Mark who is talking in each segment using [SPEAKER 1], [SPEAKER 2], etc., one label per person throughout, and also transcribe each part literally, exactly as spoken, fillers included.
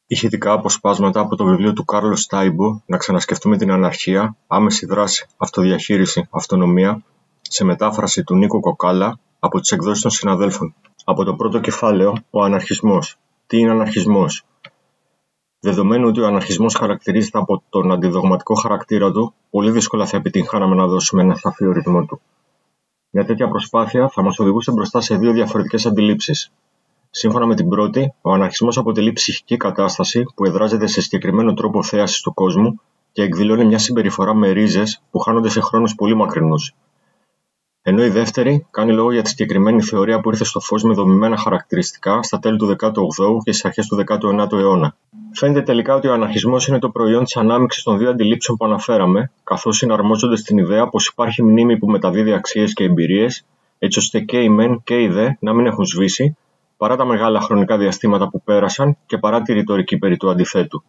[SPEAKER 1] Ηχητικά αποσπάσματα από το βιβλίο του Κάρλος Τάιμπο «Να ξανασκεφτούμε την αναρχία, άμεση δράση, αυτοδιαχείριση, αυτονομία», σε μετάφραση του Νίκο Κοκάλα από τις εκδόσεις των συναδέλφων. Από το πρώτο κεφάλαιο, ο αναρχισμός. Τι είναι αναρχισμός? Δεδομένου ότι ο αναρχισμός χαρακτηρίζεται από τον αντιδογματικό χαρακτήρα του, πολύ δύσκολα θα επιτυγχάναμε να δώσουμε ένα σαφή ορισμό του. Μια τέτοια προσπάθεια θα μας οδηγούσε μπροστά σε δύο διαφορετικές αντιλήψεις. Σύμφωνα με την πρώτη, ο αναρχισμός αποτελεί ψυχική κατάσταση που εδράζεται σε συγκεκριμένο τρόπο θέασης του κόσμου και εκδηλώνει μια συμπεριφορά με ρίζες που χάνονται σε χρόνους πολύ μακρινούς. Ενώ η δεύτερη κάνει λόγο για τη συγκεκριμένη θεωρία που ήρθε στο φως με δομημένα χαρακτηριστικά στα τέλη του δέκατου όγδοου και στις αρχές του δέκατου ένατου αιώνα. Φαίνεται τελικά ότι ο αναρχισμός είναι το προϊόν της ανάμειξης των δύο αντιλήψεων που αναφέραμε, καθώς συναρμόζονται στην ιδέα πως υπάρχει μνήμη που μεταδίδει αξίες και εμπειρίες, έτσι ώστε και οι μεν και οι δε να μην έχουν σβήσει, παρά τα μεγάλα χρονικά διαστήματα που πέρασαν και παρά τη ρητορική περί του αντιθέτου.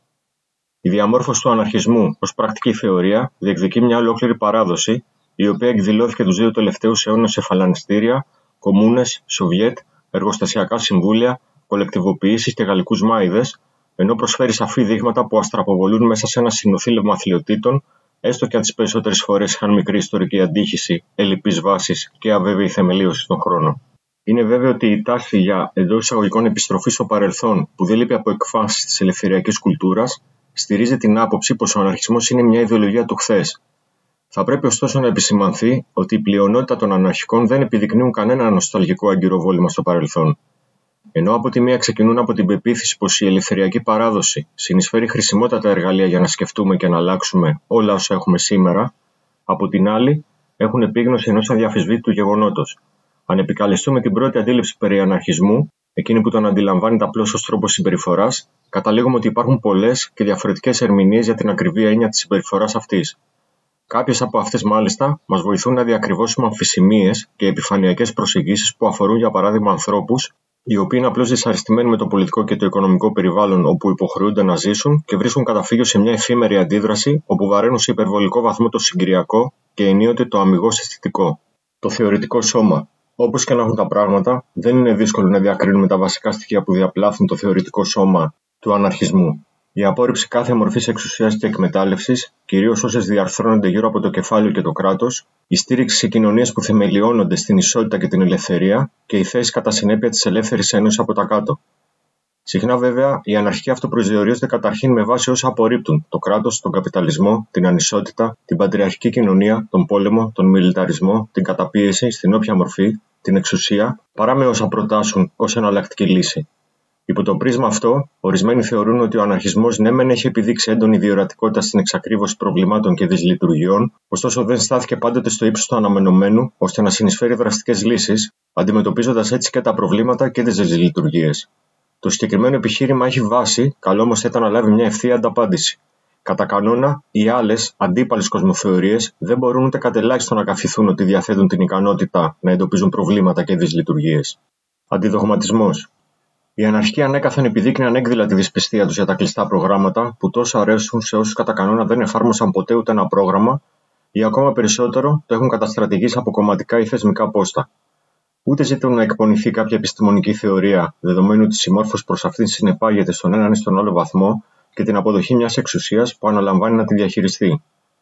[SPEAKER 1] Η διαμόρφωση του αναρχισμού ως πρακτική θεωρία διεκδικεί μια ολόκληρη παράδοση, η οποία εκδηλώθηκε τους δύο τελευταίους αιώνες σε φαλανιστήρια, κομμούνες, Σοβιέτ, εργοστασιακά συμβούλια, κολεκτιβοποιήσεις και γαλλικούς μάιδες, ενώ προσφέρει σαφή δείγματα που αστραποβολούν μέσα σε ένα συνοθήλευμα αθλιοτήτων, έστω και αν τις περισσότερες φορές είχαν μικρή ιστορική αντίχηση, ελλειπής βάσης και αβέβαιη θεμελίωση στον χρόνο. Είναι βέβαιο ότι η τάση για εντός εισαγωγικών επιστροφή στο παρελθόν, που δεν λείπει από εκφάνσεις της ελευθεριακής κουλτούρας, στηρίζει την άποψη πως ο αναρχισμός είναι μια ιδεολογία του χθες. Θα πρέπει ωστόσο να επισημανθεί ότι η πλειονότητα των αναρχικών δεν επιδεικνύουν κανένα νοσταλγικό αγκυροβόλημα στο παρελθόν. Ενώ από τη μία ξεκινούν από την πεποίθηση πως η ελευθεριακή παράδοση συνεισφέρει χρησιμότατα εργαλεία για να σκεφτούμε και να αλλάξουμε όλα όσα έχουμε σήμερα, από την άλλη έχουν επίγνωση ενός αδιαφυσβήτητου γεγονότος. Αν επικαλεστούμε την πρώτη αντίληψη περί αναρχισμού, εκείνη που τον αντιλαμβάνεται απλώς ως τρόπο συμπεριφοράς, καταλήγουμε ότι υπάρχουν πολλές και διαφορετικές ερμηνείες για την ακριβή έννοια της συμπεριφοράς αυτής. Κάποιες από αυτές, μάλιστα, μας βοηθούν να διακριβώσουμε αμφισημίες και επιφανειακές προσεγγίσεις που αφορούν, για παράδειγμα, ανθρώπους, οι οποίοι είναι απλώς δυσαρεστημένοι με το πολιτικό και το οικονομικό περιβάλλον όπου υποχρεούνται να ζήσουν και βρίσκουν καταφύγιο σε μια εφήμερη αντίδραση όπου βαραίνουν σε υπερβολικό βαθμό το συγκυριακό και ενίοτε το αμιγώς αισθητικό. Το θεωρητικό σώμα. Όπως και να έχουν τα πράγματα, δεν είναι δύσκολο να διακρίνουμε τα βασικά στοιχεία που διαπλάθουν το θεωρητικό σώμα του αναρχισμού. Η απόρριψη κάθε μορφής εξουσίας και εκμετάλλευσης, κυρίως όσες διαρθρώνονται γύρω από το κεφάλαιο και το κράτος, η στήριξη σε κοινωνίες που θεμελιώνονται στην ισότητα και την ελευθερία και η θέση κατά συνέπεια της ελεύθερης ένωσης από τα κάτω. Συχνά, βέβαια, οι αναρχικοί αυτοπροσδιορίζονται καταρχήν με βάση όσα απορρίπτουν: το κράτος, τον καπιταλισμό, την ανισότητα, την πατριαρχική κοινωνία, τον πόλεμο, τον μιλιταρισμό, την καταπίεση στην όποια μορφή, την εξουσία, παρά με όσα προτάσουν ως εναλλακτική λύση. Υπό το πρίσμα αυτό, ορισμένοι θεωρούν ότι ο αναρχισμός ναι μεν έχει επιδείξει έντονη διορατικότητα στην εξακρίβωση προβλημάτων και δυσλειτουργιών, ωστόσο δεν στάθηκε πάντοτε στο ύψος του αναμενωμένου ώστε να συνεισφέρει δραστικές λύσεις, αντιμετωπίζοντας έτσι και τα προβλήματα και τις δυσλειτουργίες. Το συγκεκριμένο επιχείρημα έχει βάση, καλό όμως θα ήταν να λάβει μια ευθεία ανταπάντηση. Κατά κανόνα, οι άλλες, αντίπαλες κοσμοθεωρίες δεν μπορούν ούτε κατ' ελάχιστον να καφηθούν ότι διαθέτουν την ικανότητα να εντοπίζουν προβλήματα και δυσλειτουργίες. Αντιδογματισμός. Η αναρχική ανέκαθεν επιδείκνυε ανέκδηλα τη δυσπιστία τους για τα κλειστά προγράμματα που τόσο αρέσουν σε όσους κατά κανόνα δεν εφάρμοσαν ποτέ ούτε ένα πρόγραμμα ή ακόμα περισσότερο το έχουν καταστρατηγήσει από κομματικά ή θεσμικά πόστα. Ούτε ζητούν να εκπονηθεί κάποια επιστημονική θεωρία, δεδομένου ότι η συμμόρφωση προς αυτήν συνεπάγεται στον έναν ή στον άλλο βαθμό και την αποδοχή μιας εξουσίας που αναλαμβάνει να τη διαχειριστεί.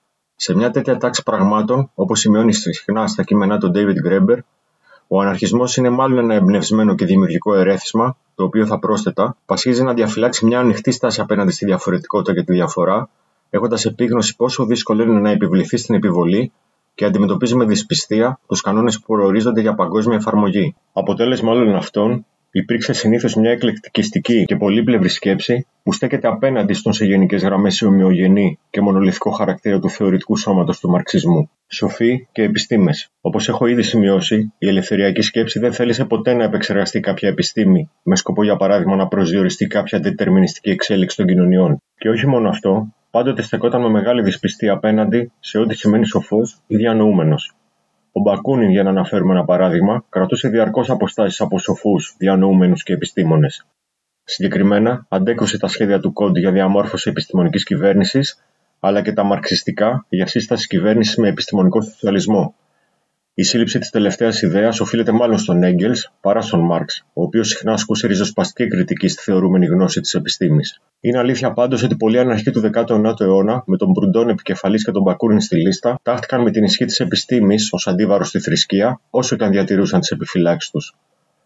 [SPEAKER 1] Σε μια τέτοια τάξη πραγμάτων, όπως σημειώνει συχνά στα κείμενά του David Graeber, ο αναρχισμός είναι μάλλον ένα εμπνευσμένο και δημιουργικό ερέθισμα, το οποίο θα πρόσθετα πασχίζει να διαφυλάξει μια ανοιχτή στάση απέναντι στη διαφορετικότητα και τη διαφορά, έχοντας επίγνωση πόσο δύσκολο είναι να επιβληθεί στην επιβολή και αντιμετωπίζει με δυσπιστία τους κανόνες που προορίζονται για παγκόσμια εφαρμογή. Αποτέλεσμα όλων αυτών υπήρξε συνήθως μια εκλεκτικιστική και πολύπλευρη σκέψη που στέκεται απέναντι στον σε γενικές γραμμές ομοιογενή και μονολυθικό χαρακτήρα του θεωρητικού σώματος του μαρξισμού. Σοφοί και επιστήμες. Όπως έχω ήδη σημειώσει, η ελευθεριακή σκέψη δεν θέλησε ποτέ να επεξεργαστεί κάποια επιστήμη, με σκοπό για παράδειγμα να προσδιοριστεί κάποια δετερμινιστική εξέλιξη των κοινωνιών. Και όχι μόνο αυτό, πάντοτε στεκόταν με μεγάλη δυσπιστία απέναντι σε ό,τι σημαίνει σοφός ή διανοούμενος. Ο Μπακούνιν, για να αναφέρουμε ένα παράδειγμα, κρατούσε διαρκώς αποστάσεις από σοφούς, διανοούμενους και επιστήμονες. Συγκεκριμένα, αντέκρουσε τα σχέδια του Κόντ για διαμόρφωση επιστημονικής κυβέρνησης, αλλά και τα μαρξιστικά για σύσταση κυβέρνησης με επιστημονικό σοσιαλισμό. Η σύλληψη της τελευταίας ιδέας οφείλεται μάλλον στον Έγκελς παρά στον Μάρξ, ο οποίος συχνά ασκούσε ριζοσπαστική κριτική στη θεωρούμενη γνώση της επιστήμης. Είναι αλήθεια πάντως ότι πολλοί αναρχικοί του δέκατου ενάτου αιώνα, με τον Μπρουντόν επικεφαλής και τον Μπακούνιν στη λίστα, τάχθηκαν με την ισχύ της επιστήμης ως αντίβαρο στη θρησκεία, όσο και αν διατηρούσαν τις επιφυλάξεις τους.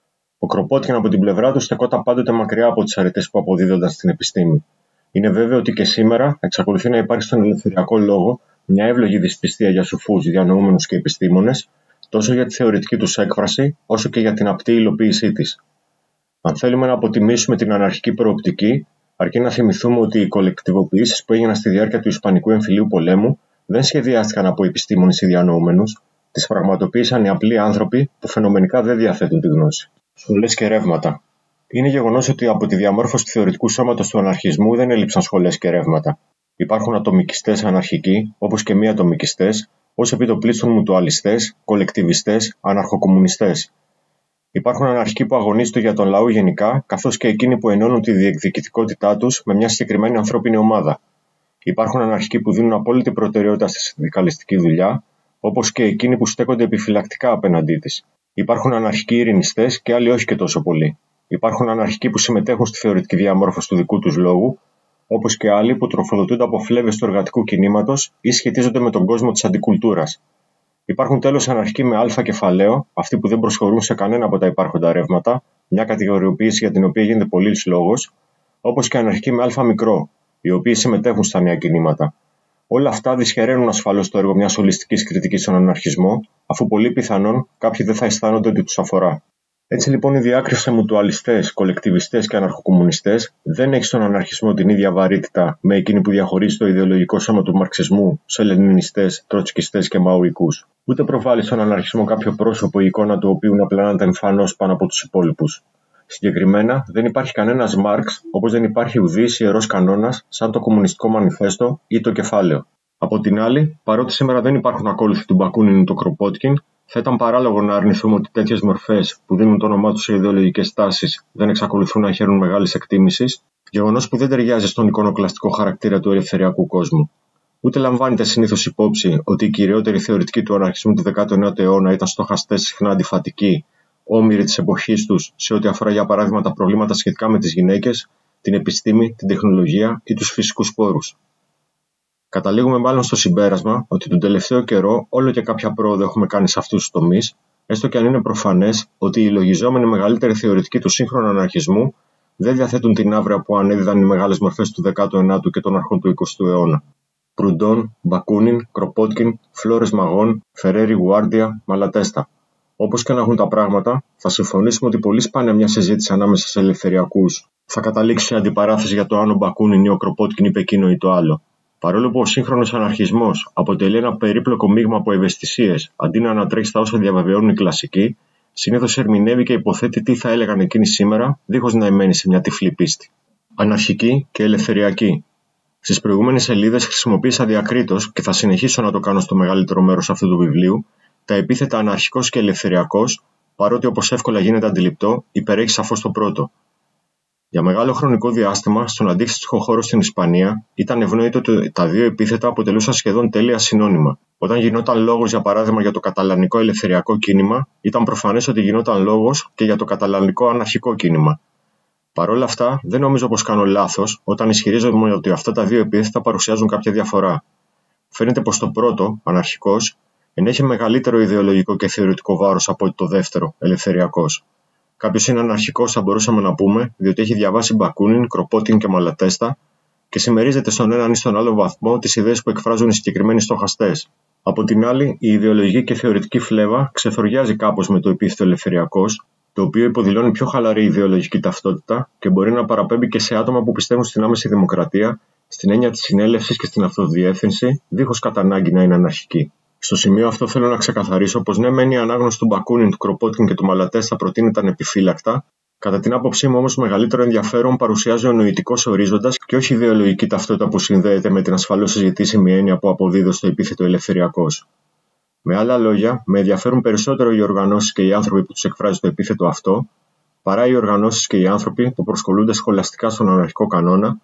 [SPEAKER 1] Ο Κροπότκιν από την πλευρά του στεκόταν πάντοτε μακριά από τις αρετές που αποδίδονταν στην επιστήμη. Είναι βέβαιο ότι και σήμερα εξακολουθεί να υπάρχει στον ελευθεριακό λόγο μια εύλογη δυσπιστία για σοφούς, διανοούμενους και επιστήμονες, τόσο για τη θεωρητική τους έκφραση, όσο και για την απτή υλοποίησή της. Αν θέλουμε να αποτιμήσουμε την αναρχική προοπτική, αρκεί να θυμηθούμε ότι οι κολεκτιβοποιήσεις που έγιναν στη διάρκεια του Ισπανικού Εμφυλίου Πολέμου δεν σχεδιάστηκαν από επιστήμονες ή διανοούμενους, τις πραγματοποίησαν οι απλοί άνθρωποι που φαινομενικά δεν διαθέτουν τη γνώση. Σχολές και ρεύματα. Είναι γεγονός ότι από τη διαμόρφωση του θεωρητικού σώματος του αναρχισμού δεν έλειψαν σχολές και ρεύματα. Υπάρχουν ατομικιστές αναρχικοί, όπως και μη ατομικιστές, ως επιτοπλίστων μουτουαλιστές, κολεκτιβιστές, αναρχοκομμουνιστές. Υπάρχουν αναρχικοί που αγωνίζονται για τον λαό γενικά, καθώς και εκείνοι που ενώνουν τη διεκδικητικότητά τους με μια συγκεκριμένη ανθρώπινη ομάδα. Υπάρχουν αναρχικοί που δίνουν απόλυτη προτεραιότητα στη συνδικαλιστική δουλειά, όπως και εκείνοι που στέκονται επιφυλακτικά απέναντί της. Υπάρχουν αναρχικοί ειρηνιστές και άλλοι όχι και τόσο πολλοί. Υπάρχουν αναρχικοί που συμμετέχουν στη θεωρητική διαμόρφωση του δικού τους λόγου, όπως και άλλοι που τροφοδοτούνται από φλέβες του εργατικού κινήματος ή σχετίζονται με τον κόσμο της αντικουλτούρας. Υπάρχουν τέλος αναρχικοί με αλφα κεφαλαίο, αυτοί που δεν προσχωρούν σε κανένα από τα υπάρχοντα ρεύματα, μια κατηγοριοποίηση για την οποία γίνεται πολύς λόγος, όπως και αναρχικοί με αλφα μικρό, οι οποίοι συμμετέχουν στα νέα κινήματα. Όλα αυτά δυσχεραίνουν ασφαλώς το έργο μιας ολιστικής κριτικής στον αναρχισμό, αφού πολύ πιθανόν κάποιοι δεν θα αισθάνονται ότι τους αφορά. Έτσι λοιπόν η διάκριση σε μουτουαλιστές, κολεκτιβιστές και αναρχοκομμουνιστές δεν έχει στον αναρχισμό την ίδια βαρύτητα με εκείνη που διαχωρίζει το ιδεολογικό σώμα του μαρξισμού σε λενινιστές, τροτσκιστές και μαουρικούς. Ούτε προβάλλει στον αναρχισμό κάποιο πρόσωπο η εικόνα του οποίου να πλανάται εμφανώς πάνω από τους υπόλοιπους. Συγκεκριμένα, δεν υπάρχει κανένας Μάρξ, όπως δεν υπάρχει ουδής ιερός κανόνας σαν το Κομμουνιστικό Μανιφέστο ή το Κεφάλαιο. Από την άλλη, παρότι σήμερα δεν υπάρχουν ακόλουθοι του Μπακούνιν ή του Κροπότκιν, θα ήταν παράλογο να αρνηθούμε ότι τέτοιες μορφές που δίνουν το όνομά τους σε ιδεολογικές τάσεις δεν εξακολουθούν να χαίρουν μεγάλης εκτίμησης, γεγονός που δεν ταιριάζει στον εικονοκλαστικό χαρακτήρα του ελευθεριακού κόσμου. Ούτε λαμβάνεται συνήθως υπόψη ότι οι κυριότεροι θεωρητικοί του αναρχισμού του δέκατου ενάτου αιώνα ήταν στοχαστές συχνά αντιφατικοί, όμοιροι της εποχής τους σε ό,τι αφορά για παράδειγμα τα προβλήματα σχετικά με τις γυναίκες, την επιστήμη, την τεχνολογία ή τους φυσικούς πόρους. Καταλήγουμε μάλλον στο συμπέρασμα ότι τον τελευταίο καιρό όλο και κάποια πρόοδο έχουμε κάνει σε αυτούς τους τομείς, έστω και αν είναι προφανές ότι οι λογιζόμενοι μεγαλύτεροι θεωρητικοί του σύγχρονου αναρχισμού δεν διαθέτουν την άβρεια που ανέδιδαν οι μεγάλες μορφές του δέκατου ενάτου και των αρχών του εικοστού αιώνα. Προυντόν, Μπακούνιν, Κροπότκιν, Φλόρες Μαγόν, Φερέρι Γουάρντια, Μαλατέστα. Όπως και να έχουν τα πράγματα, θα συμφωνήσουμε ότι πολύ σπάνια μια συζήτηση ανάμεσα σε ελευθεριακούς θα καταλήξει σε αντιπαράθεση για το αν ο Μπακούνιν ή ο Κροπότκιν είπε εκείνο ή το άλλο. Παρόλο που ο σύγχρονος αναρχισμός αποτελεί ένα περίπλοκο μείγμα από ευαισθησίες, αντί να ανατρέχει στα όσα διαβεβαιώνουν οι κλασικοί, συνήθως ερμηνεύει και υποθέτει τι θα έλεγαν εκείνοι σήμερα, δίχως να εμένει σε μια τυφλή πίστη. Αναρχική και ελευθεριακή. Στις προηγούμενες σελίδες χρησιμοποίησα διακρίτως και θα συνεχίσω να το κάνω στο μεγαλύτερο μέρος αυτού του βιβλίου, τα επίθετα αναρχικός και ελευθεριακός, παρότι όπως εύκολα γίνεται αντιληπτό, υπερέχει σαφώς το πρώτο. Για μεγάλο χρονικό διάστημα, στον αντίστοιχο χώρο στην Ισπανία, ήταν ευνόητο ότι τα δύο επίθετα αποτελούσαν σχεδόν τέλεια συνώνυμα. Όταν γινόταν λόγος, για παράδειγμα, για το καταλανικό ελευθεριακό κίνημα, ήταν προφανές ότι γινόταν λόγος και για το καταλανικό αναρχικό κίνημα. Παρ' όλα αυτά, δεν νομίζω πως κάνω λάθος όταν ισχυρίζομαι ότι αυτά τα δύο επίθετα παρουσιάζουν κάποια διαφορά. Φαίνεται πως το πρώτο, αναρχικός, ενέχει μεγαλύτερο ιδεολογικό και θεωρητικό βάρος από το δεύτερο, ελευθεριακός. Κάποιος είναι αναρχικός, θα μπορούσαμε να πούμε, διότι έχει διαβάσει Μπακούνιν, Κροπότκιν και Μαλατέστα και συμμερίζεται στον έναν ή στον άλλο βαθμό τις ιδέες που εκφράζουν οι συγκεκριμένοι στοχαστές. Από την άλλη, η ιδεολογική και θεωρητική φλέβα ξεθοριάζει κάπως με το επίθετο ελευθεριακός, το οποίο υποδηλώνει πιο χαλαρή ιδεολογική ταυτότητα και μπορεί να παραπέμπει και σε άτομα που πιστεύουν στην άμεση δημοκρατία, στην έννοια της συνέλευσης και στην αυτοδιεύθυνση, δίχως κατά ανάγκη να είναι αναρχική. Στο σημείο αυτό θέλω να ξεκαθαρίσω πως ναι, μεν η ανάγνωση του Μπακούνιν, του Κροπότκιν και του Μαλατέστα προτείνεται ανεπιφύλακτα, κατά την άποψή μου όμως μεγαλύτερο ενδιαφέρον παρουσιάζει ο νοητικός ορίζοντας και όχι η ιδεολογική ταυτότητα που συνδέεται με την ασφαλώς συζητήσιμη έννοια που αποδίδω στο επίθετο ελευθεριακός. Με άλλα λόγια, με ενδιαφέρουν περισσότερο οι οργανώσεις και οι άνθρωποι που τους εκφράζει το επίθετο αυτό, παρά οι οργανώσεις και οι άνθρωποι που προσκολούνται σχολαστικά στον αναρχικό κανόνα,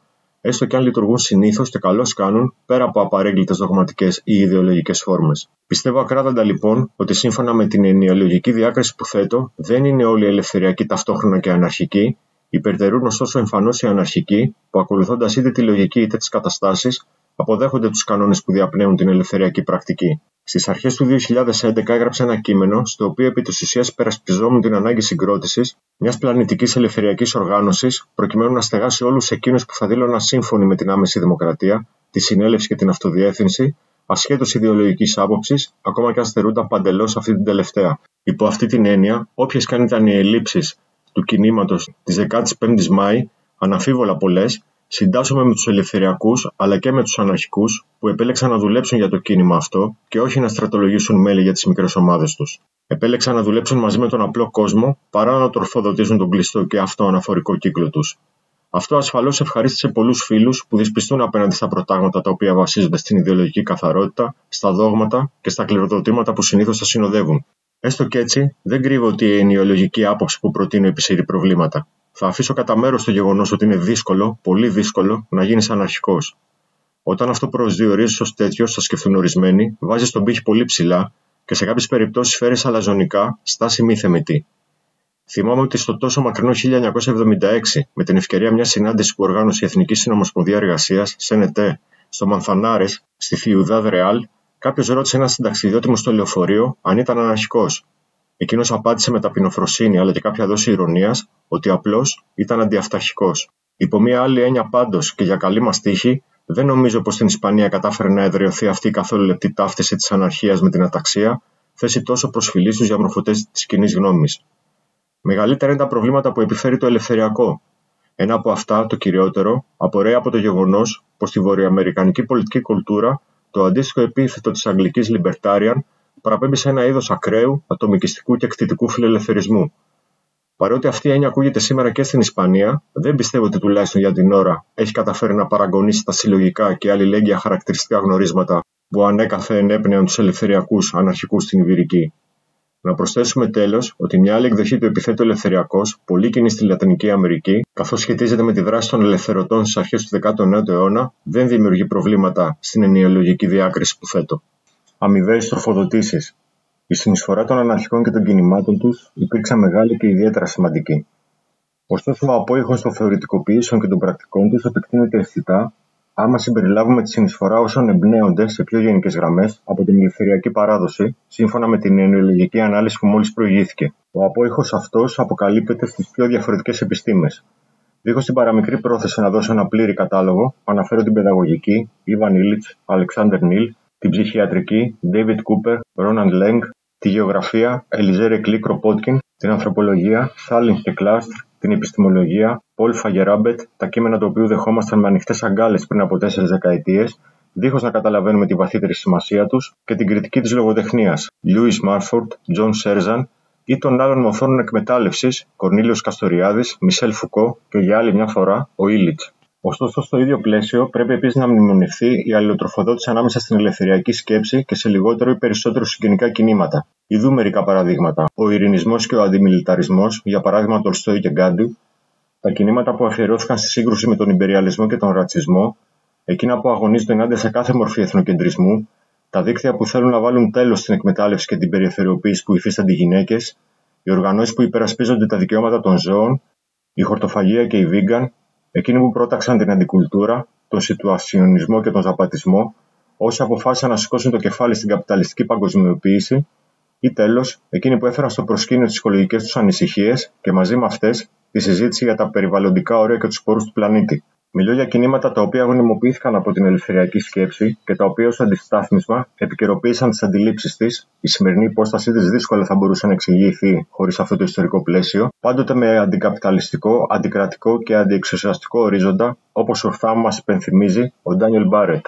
[SPEAKER 1] έστω και αν λειτουργούν συνήθως και καλώς κάνουν πέρα από απαρέγκλητες δογματικές ή ιδεολογικές φόρμες. Πιστεύω ακράδαντα λοιπόν ότι σύμφωνα με την ενοιολογική διάκριση που θέτω, δεν είναι όλοι ελευθεριακοί ταυτόχρονα και αναρχικοί, υπερτερούν ωστόσο εμφανώς οι αναρχικοί που, ακολουθώντας είτε τη λογική είτε τις καταστάσεις, αποδέχονται τους κανόνες που διαπνέουν την ελευθεριακή πρακτική. Στις αρχές του δύο χιλιάδες έντεκα έγραψα ένα κείμενο, στο οποίο επί της ουσίας υπερασπιζόμουν την ανάγκη συγκρότησης μιας πλανητικής ελευθεριακής οργάνωσης, προκειμένου να στεγάσει όλους εκείνους που θα δήλωναν σύμφωνοι με την άμεση δημοκρατία, τη συνέλευση και την αυτοδιεύθυνση, ασχέτως ιδεολογικής άποψης, ακόμα και αν στερούνταν παντελώς αυτή την τελευταία. Υπό αυτή την έννοια, όποιες και αν ήταν οι ελλείψεις του κινήματος της δεκάτης πέμπτης Μάη, αναμφίβολα πολλές, συντάσσομαι με τους ελευθεριακούς αλλά και με τους αναρχικούς που επέλεξαν να δουλέψουν για το κίνημα αυτό και όχι να στρατολογήσουν μέλη για τις μικρές ομάδες τους. Επέλεξαν να δουλέψουν μαζί με τον απλό κόσμο παρά να τροφοδοτήσουν τον κλειστό και αυτό αναφορικό κύκλο τους. Αυτό ασφαλώς ευχαρίστησε πολλούς φίλους που δυσπιστούν απέναντι στα προτάγματα τα οποία βασίζονται στην ιδεολογική καθαρότητα, στα δόγματα και στα κληροδοτήματα που συνήθως τα συνοδεύουν. Έστω κι έτσι, δεν κρύβω ότι η ενοιολογική άποψη που προτείνω επισύρει προβλήματα. Θα αφήσω κατά μέρος το γεγονός ότι είναι δύσκολο, πολύ δύσκολο, να γίνεις αναρχικός. Όταν αυτό προσδιορίζεις ως τέτοιο, θα σκεφτούν ορισμένοι, βάζεις τον πύχη πολύ ψηλά και σε κάποιες περιπτώσεις φέρεις αλαζονικά στάση μη θεμητή. Θυμάμαι ότι στο τόσο μακρινό χίλια εννιακόσια εβδομήντα έξι, με την ευκαιρία μιας συνάντησης που οργάνωσε η Εθνική Συνομοσπονδία Εργασίας, ΣΕΝΕΤΕ, στο Μανθανάρες, στη Ciudad Real, κάποιος ρώτησε έναν συνταξιδιώτη μου στο λεωφορείο αν ήταν αναρχικός. Εκείνος απάντησε με ταπεινοφροσύνη αλλά και κάποια δόση ηρωνίας ότι απλώς ήταν αντιαυταρχικός. Υπό μία άλλη έννοια πάντως και για καλή μας τύχη, δεν νομίζω πως στην Ισπανία κατάφερε να εδραιωθεί αυτή η καθόλου λεπτή ταύτιση της αναρχίας με την αταξία, θέση τόσο προσφυλή στους διαμορφωτές της κοινής γνώμης. Μεγαλύτερα είναι τα προβλήματα που επιφέρει το ελευθεριακό. Ένα από αυτά, το κυριότερο, απορρέει από το γεγονός πως στη βορειοαμερικανική πολιτική κουλτούρα το αντίστοιχο επίθετο της αγγλικής libertarian παραπέμπει σε ένα είδος ακραίου, ατομικιστικού και εκτιτικού φιλελευθερισμού. Παρότι αυτή η έννοια ακούγεται σήμερα και στην Ισπανία, δεν πιστεύω ότι τουλάχιστον για την ώρα έχει καταφέρει να παραγωνίσει τα συλλογικά και αλληλέγγυα χαρακτηριστικά γνωρίσματα που ανέκαθεν έπνεαν τους ελευθεριακούς αναρχικούς στην Ιβηρική. Να προσθέσουμε τέλος ότι μια άλλη εκδοχή του επιθέτου ελευθεριακός, πολύ κοινή στη Λατινική Αμερική, καθώς σχετίζεται με τη δράση των ελευθερωτών στις αρχές του δέκατου ένατου αιώνα, δεν δημιουργεί προβλήματα στην ενοιολογική διάκριση που θέτω. Αμοιβαίες τροφοδοτήσεις. Η συνεισφορά των αναρχικών και των κινημάτων τους υπήρξε μεγάλη και ιδιαίτερα σημαντική. Ωστόσο, ο απόϊχος των θεωρητικοποιήσεων και των πρακτικών τους επεκτείνεται αισθητά, άμα συμπεριλάβουμε τη συνεισφορά όσων εμπνέονται σε πιο γενικές γραμμές από την ελευθεριακή παράδοση, σύμφωνα με την ενοιολογική ανάλυση που μόλις προηγήθηκε. Ο απόϊχος αυτός αποκαλύπτεται στις πιο διαφορετικές επιστήμες. Δίχως την παραμικρή πρόθεση να δώσω ένα πλήρη κατάλογο, αναφέρω την παιδαγωγική, Ιβαν Ήλιτς, Αλεξάνδερ Νίλ, την ψυχιατρική, David Cooper, Roland Leng, τη γεωγραφία, Ελιζέ Ρεκλή Κροπότκιν, την ανθρωπολογία, Σάλινγκ και Κλάστρ, την επιστημολογία, Πολ Φαγεράμπετ, τα κείμενα του οποίου δεχόμασταν με ανοιχτές αγκάλες πριν από τέσσερις δεκαετίες, δίχως να καταλαβαίνουμε τη βαθύτερη σημασία τους, και την κριτική της λογοτεχνίας, Λιούις Μάρφορντ, Τζον Σέρζαν, ή των άλλων μορφών εκμετάλλευσης, Κορνήλιος Καστοριάδης, Μισελ Φουκό και για άλλη μια φορά ο Ήλιτς. Ωστόσο, στο ίδιο πλαίσιο, πρέπει επίσης να μνημονευθεί η αλληλοτροφοδότηση ανάμεσα στην ελευθεριακή σκέψη και σε λιγότερο ή περισσότερο συγγενικά κινήματα. Ιδού μερικά παραδείγματα. Ο ειρηνισμός και ο αντιμιλιταρισμός, για παράδειγμα Τολστόι και Γκάντου, τα κινήματα που αφιερώθηκαν στη σύγκρουση με τον ιμπεριαλισμό και τον ρατσισμό, εκείνα που αγωνίζονται ενάντια σε κάθε μορφή εθνοκεντρισμού, τα δίκτυα που θέλουν να βάλουν τέλος στην εκμετάλλευση και την περιθωριοποίηση που υφίστανται οι γυναίκες, οι οργανώσεις που υπερασπίζονται τα δικαιώματα των ζώων, η χορτοφαγία και η vegan, εκείνοι που πρόταξαν την αντικουλτούρα, τον σιτουασιονισμό και τον ζαπατισμό, όσοι αποφάσισαν να σηκώσουν το κεφάλι στην καπιταλιστική παγκοσμιοποίηση, ή τέλος, εκείνοι που έφεραν στο προσκήνιο τις οικολογικές τους ανησυχίες και μαζί με αυτές τη συζήτηση για τα περιβαλλοντικά όρια και τους πόρους του πλανήτη. Μιλώ για κινήματα τα οποία γονιμοποιήθηκαν από την ελευθεριακή σκέψη και τα οποία ως αντιστάθμισμα επικαιροποίησαν τις αντιλήψεις της. Η σημερινή υπόστασή της δύσκολα θα μπορούσε να εξηγηθεί χωρίς αυτό το ιστορικό πλαίσιο, πάντοτε με αντικαπιταλιστικό, αντικρατικό και αντιεξουσιαστικό ορίζοντα, όπως ορθά μας υπενθυμίζει ο Ντάνιελ Μπάρετ.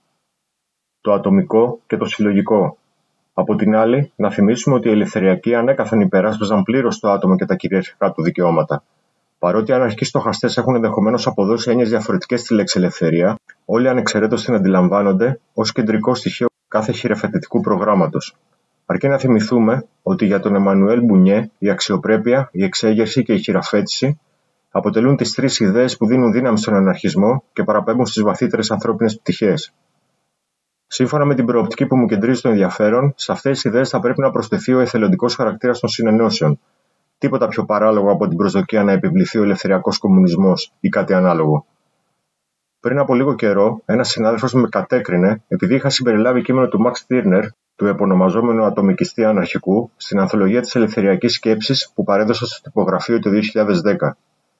[SPEAKER 1] Το ατομικό και το συλλογικό. Από την άλλη, να θυμίσουμε ότι οι ελευθεριακοί ανέκαθεν υπεράσπιζαν πλήρως το άτομο και τα κυριαρχικά του δικαιώματα. Παρότι οι αναρχικοί στοχαστές έχουν ενδεχομένως αποδώσει έννοιες διαφορετικές στη λέξη ελευθερία, όλοι ανεξαιρέτως την αντιλαμβάνονται ως κεντρικό στοιχείο κάθε χειραφετητικού προγράμματος. Αρκεί να θυμηθούμε ότι για τον Εμμανουέλ Μπουνιέ η αξιοπρέπεια, η εξέγερση και η χειραφέτηση αποτελούν τις τρεις ιδέες που δίνουν δύναμη στον αναρχισμό και παραπέμπουν στις βαθύτερες ανθρώπινες πτυχές. Σύμφωνα με την προοπτική που μου κεντρίζει το ενδιαφέρον, σε αυτές τις ιδέες θα πρέπει να προσθεθεί ο εθελοντικός χαρακτήρας των συνενώσεων. Τίποτα πιο παράλογο από την προσδοκία να επιβληθεί ο ελευθεριακός κομμουνισμός ή κάτι ανάλογο. Πριν από λίγο καιρό, ένας συνάδελφος με κατέκρινε επειδή είχα συμπεριλάβει κείμενο του Μαξ Τίρνερ, του επωνομαζόμενου ατομικιστή αναρχικού, στην ανθολογία της ελευθεριακής σκέψης που παρέδωσα στο τυπογραφείο το δύο χιλιάδες δέκα.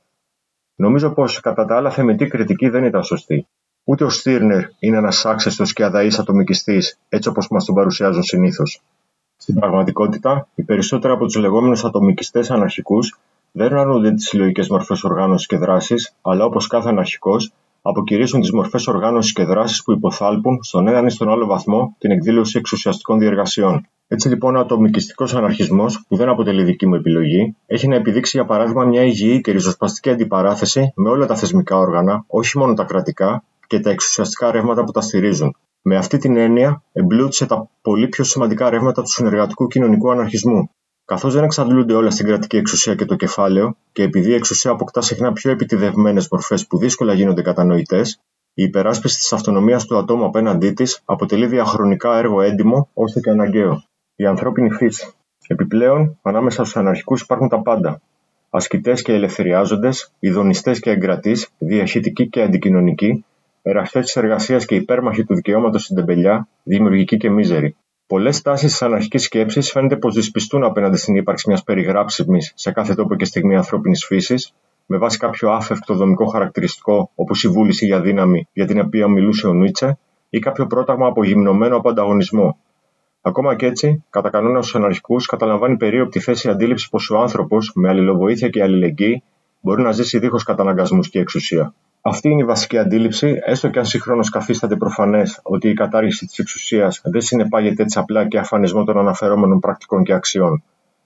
[SPEAKER 1] Νομίζω πως κατά τα άλλα θεμετή κριτική δεν ήταν σωστή. Ούτε ο Στίρνερ είναι ένας άξεστος και αδαής ατομικιστής, έτσι όπως μας τον παρουσιάζουν συνήθως. Στην πραγματικότητα, οι περισσότεροι από τους λεγόμενους ατομικιστές αναρχικούς δεν αρνούνται τις συλλογικές μορφές οργάνωσης και δράσης, αλλά όπως κάθε αναρχικός, αποκηρύσσουν τις μορφές οργάνωσης και δράσης που υποθάλπουν στον έναν ή στον άλλο βαθμό την εκδήλωση εξουσιαστικών διεργασιών. Έτσι λοιπόν, ο ατομικιστικός αναρχισμός, που δεν αποτελεί δική μου επιλογή, έχει να επιδείξει για παράδειγμα μια υγιή και ριζοσπαστική αντιπαράθεση με όλα τα θεσμικά όργανα, όχι μόνο τα κρατικά, και τα εξουσιαστικά ρεύματα που τα στηρίζουν. Με αυτή την έννοια, εμπλούτησε τα πολύ πιο σημαντικά ρεύματα του συνεργατικού κοινωνικού αναρχισμού. Καθώς δεν εξαντλούνται όλα στην κρατική εξουσία και το κεφάλαιο, και επειδή η εξουσία αποκτά συχνά πιο επιτηδευμένες μορφές που δύσκολα γίνονται κατανοητές, η υπεράσπιση της αυτονομίας του ατόμου απέναντί της αποτελεί διαχρονικά έργο έντιμο, ώστε και αναγκαίο. Η ανθρώπινη φύση. Επιπλέον, ανάμεσα στους αναρχικούς υπάρχουν τα πάντα. Ασκητές και ελευθεριάζοντες, ειδονιστές και εγκρατείς, διαχειτικοί και αντικοινωνικοί, εραστές της εργασίας και υπέρμαχοι του δικαιώματος στην τεμπελιά, δημιουργικοί και μίζεροι. Πολλές τάσεις της αναρχικής σκέψης φαίνεται πως δυσπιστούν απέναντι στην ύπαρξη μιας περιγράψιμης σε κάθε τόπο και στιγμή ανθρώπινης φύσης, με βάση κάποιο άφευκτο δομικό χαρακτηριστικό, όπως η βούληση για δύναμη για την οποία μιλούσε ο Νίτσε, ή κάποιο πρόταγμα απογυμνωμένο από ανταγωνισμό. Ακόμα κι έτσι, κατά κανόνα στους αναρχικούς καταλαμβάνει περίοπτη θέση η αντίληψη πως ο άνθρωπος, με αλληλοβοήθεια και αλληλεγγύη, μπορεί να ζήσει δίχως καταναγκασμούς και εξουσία. Αυτή είναι η βασική αντίληψη, έστω και αν συγχρόνως καθίσταται προφανές ότι η κατάργηση της εξουσίας δεν συνεπάγεται έτσι απλά και αφανισμό των αναφερόμενων πρακτικών και αξιών.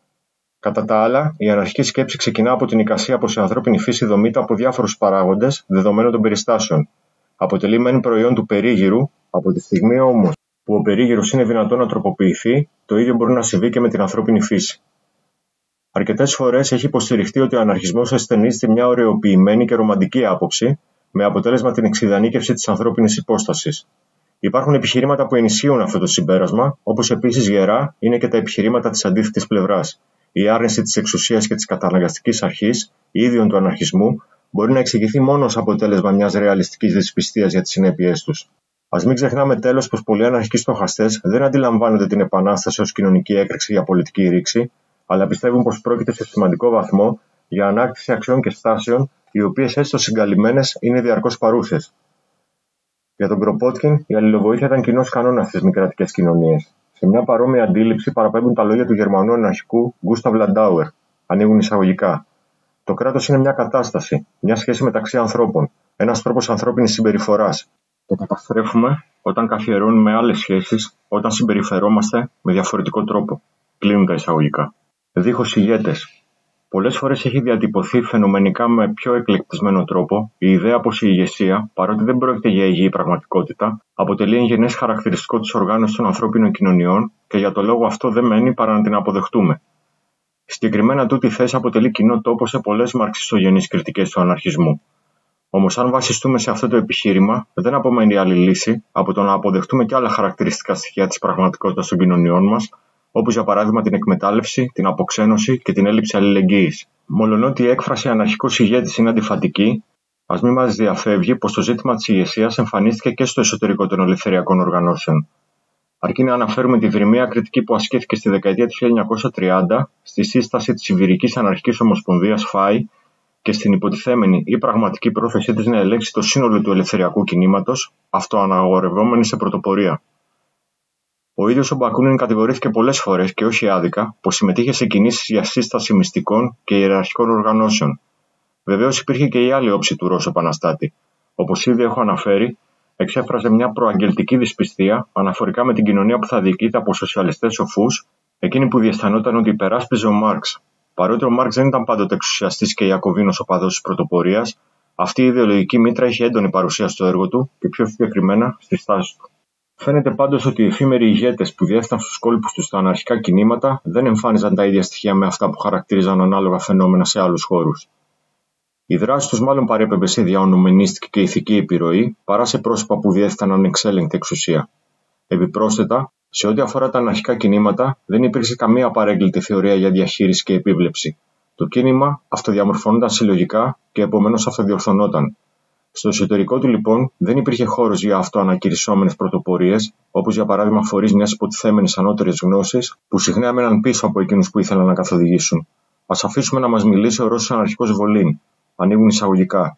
[SPEAKER 1] Κατά τα άλλα, η αναρχική σκέψη ξεκινά από την εικασία πως η ανθρώπινη φύση δομείται από διάφορους παράγοντες δεδομένων των περιστάσεων. Αποτελεί μεν προϊόν του περίγυρου, από τη στιγμή όμως που ο περίγυρος είναι δυνατόν να τροποποιηθεί, το ίδιο μπορεί να συμβεί και με την ανθρώπινη φύση. Αρκετές φορές έχει υποστηριχτεί ότι ο αναρχισμός ασθενίζεται μια ωρεοποιημένη και ρομαντική άποψη, με αποτέλεσμα την εξειδανίκευση της ανθρώπινης υπόστασης. Υπάρχουν επιχειρήματα που ενισχύουν αυτό το συμπέρασμα, όπως επίσης γερά είναι και τα επιχειρήματα της αντίθετης πλευράς. Η άρνηση της εξουσίας και της καταναγκαστικής αρχής, ίδιων του αναρχισμού, μπορεί να εξηγηθεί μόνο ως αποτέλεσμα μιας ρεαλιστικής δυσπιστίας για τις συνέπειές τους. Ας μην ξεχνάμε τέλος πως πολλοί αναρχικοί στοχαστές δεν αντιλαμβάνονται την επανάσταση ως κοινωνική έκρηξη για πολιτική ρήξη, αλλά πιστεύουν πως πρόκειται σε σημαντικό βαθμό για ανάκτηση αξιών και στάσεων, οι οποίες έστω συγκαλυμμένες είναι διαρκώς παρούσες. Για τον Κροπότκιν, η αλληλοβοήθεια ήταν κοινός κανόνας στις μη κρατικές κοινωνίες. Σε μια παρόμοια αντίληψη παραπέμπουν τα λόγια του Γερμανού αναρχικού Γκούσταβ Λαντάουερ. Ανοίγουν εισαγωγικά. Το κράτος είναι μια κατάσταση, μια σχέση μεταξύ ανθρώπων, ένας τρόπος ανθρώπινης συμπεριφοράς. Το καταστρέφουμε όταν καθιερώνουμε άλλες σχέσεις, όταν συμπεριφερόμαστε με διαφορετικό τρόπο. Κλείνουν τα εισαγωγικά. Δίχως ηγέτες. Πολλές φορές έχει διατυπωθεί φαινομενικά με πιο εκλεκτισμένο τρόπο η ιδέα πως η ηγεσία, παρότι δεν πρόκειται για υγιή πραγματικότητα, αποτελεί εγγενές χαρακτηριστικό της οργάνωσης των ανθρώπινων κοινωνιών και για το λόγο αυτό δεν μένει παρά να την αποδεχτούμε. Συγκεκριμένα τούτη η θέση αποτελεί κοινό τόπο σε πολλές μαρξιστογενείς κριτικές του αναρχισμού. Όμως, αν βασιστούμε σε αυτό το επιχείρημα, δεν απομένει άλλη λύση από το να αποδεχτούμε και άλλα χαρακτηριστικά στοιχεία της πραγματικότητας των κοινωνιών μας, όπως για παράδειγμα την εκμετάλλευση, την αποξένωση και την έλλειψη αλληλεγγύης. Μολονότι η έκφραση αναρχικός ηγέτης είναι αντιφατική, ας μην μας διαφεύγει πως το ζήτημα της ηγεσίας εμφανίστηκε και στο εσωτερικό των ελευθεριακών οργανώσεων. Αρκεί να αναφέρουμε τη δρυμία κριτική που ασκήθηκε στη δεκαετία του χίλια εννιακόσια τριάντα στη σύσταση της Ιβηρικής Αναρχικής Ομοσπονδίας ΦΑΙ και στην υποτιθέμενη ή πραγματική πρόθεσή της να ελέγξει το σύνολο του ελευθεριακού κινήματος, αυτοαναγορευόμενη σε πρωτοπορία. Ο ίδιος ο Μπακούνιν κατηγορήθηκε πολλές φορές και όχι άδικα πως συμμετείχε σε κινήσεις για σύσταση μυστικών και ιεραρχικών οργανώσεων. Βεβαίως υπήρχε και η άλλη όψη του Ρώσου επαναστάτη. Όπως ήδη έχω αναφέρει, εξέφραζε μια προαγγελτική δυσπιστία αναφορικά με την κοινωνία που θα διοικείται από σοσιαλιστές σοφούς, εκείνη που διαισθανόταν ότι υπεράσπιζε ο Μάρξ. Παρότι ο Μάρξ δεν ήταν πάντοτε εξουσιαστής και Ιακωβίνος οπαδός της πρωτοπορίας, αυτή η ιδεολογική μήτρα είχε έντονη παρουσία στο έργο του και πιο συγκεκριμένα στις τάσεις του. Φαίνεται πάντως ότι οι εφήμεροι ηγέτες που διέσταν στους κόλπους τους στα αναρχικά κινήματα δεν εμφάνιζαν τα ίδια στοιχεία με αυτά που χαρακτήριζαν ανάλογα φαινόμενα σε άλλους χώρους. Η δράση τους μάλλον παρέπεμπε σε διαονομενίστικη και ηθική επιρροή παρά σε πρόσωπα που διέθεταν ανεξέλεγκτη εξουσία. Επιπρόσθετα, σε ό,τι αφορά τα αναρχικά κινήματα, δεν υπήρξε καμία απαρέγκλητη θεωρία για διαχείριση και επίβλεψη. Το κίνημα αυτοδιαμορφωνόταν συλλογικά και επομένως αυτοδιορθωνόταν. Στο εσωτερικό του, λοιπόν, δεν υπήρχε χώρος για αυτοανακηρυσσόμενες πρωτοπορίες, όπως για παράδειγμα φορείς μιας υποτιθέμενης ανώτερης γνώσης, που συχνά έμεναν πίσω από εκείνους που ήθελαν να καθοδηγήσουν. Ας αφήσουμε να μας μιλήσει ο Ρώσος αναρχικός Βολίν. Ανοίγουν εισαγωγικά.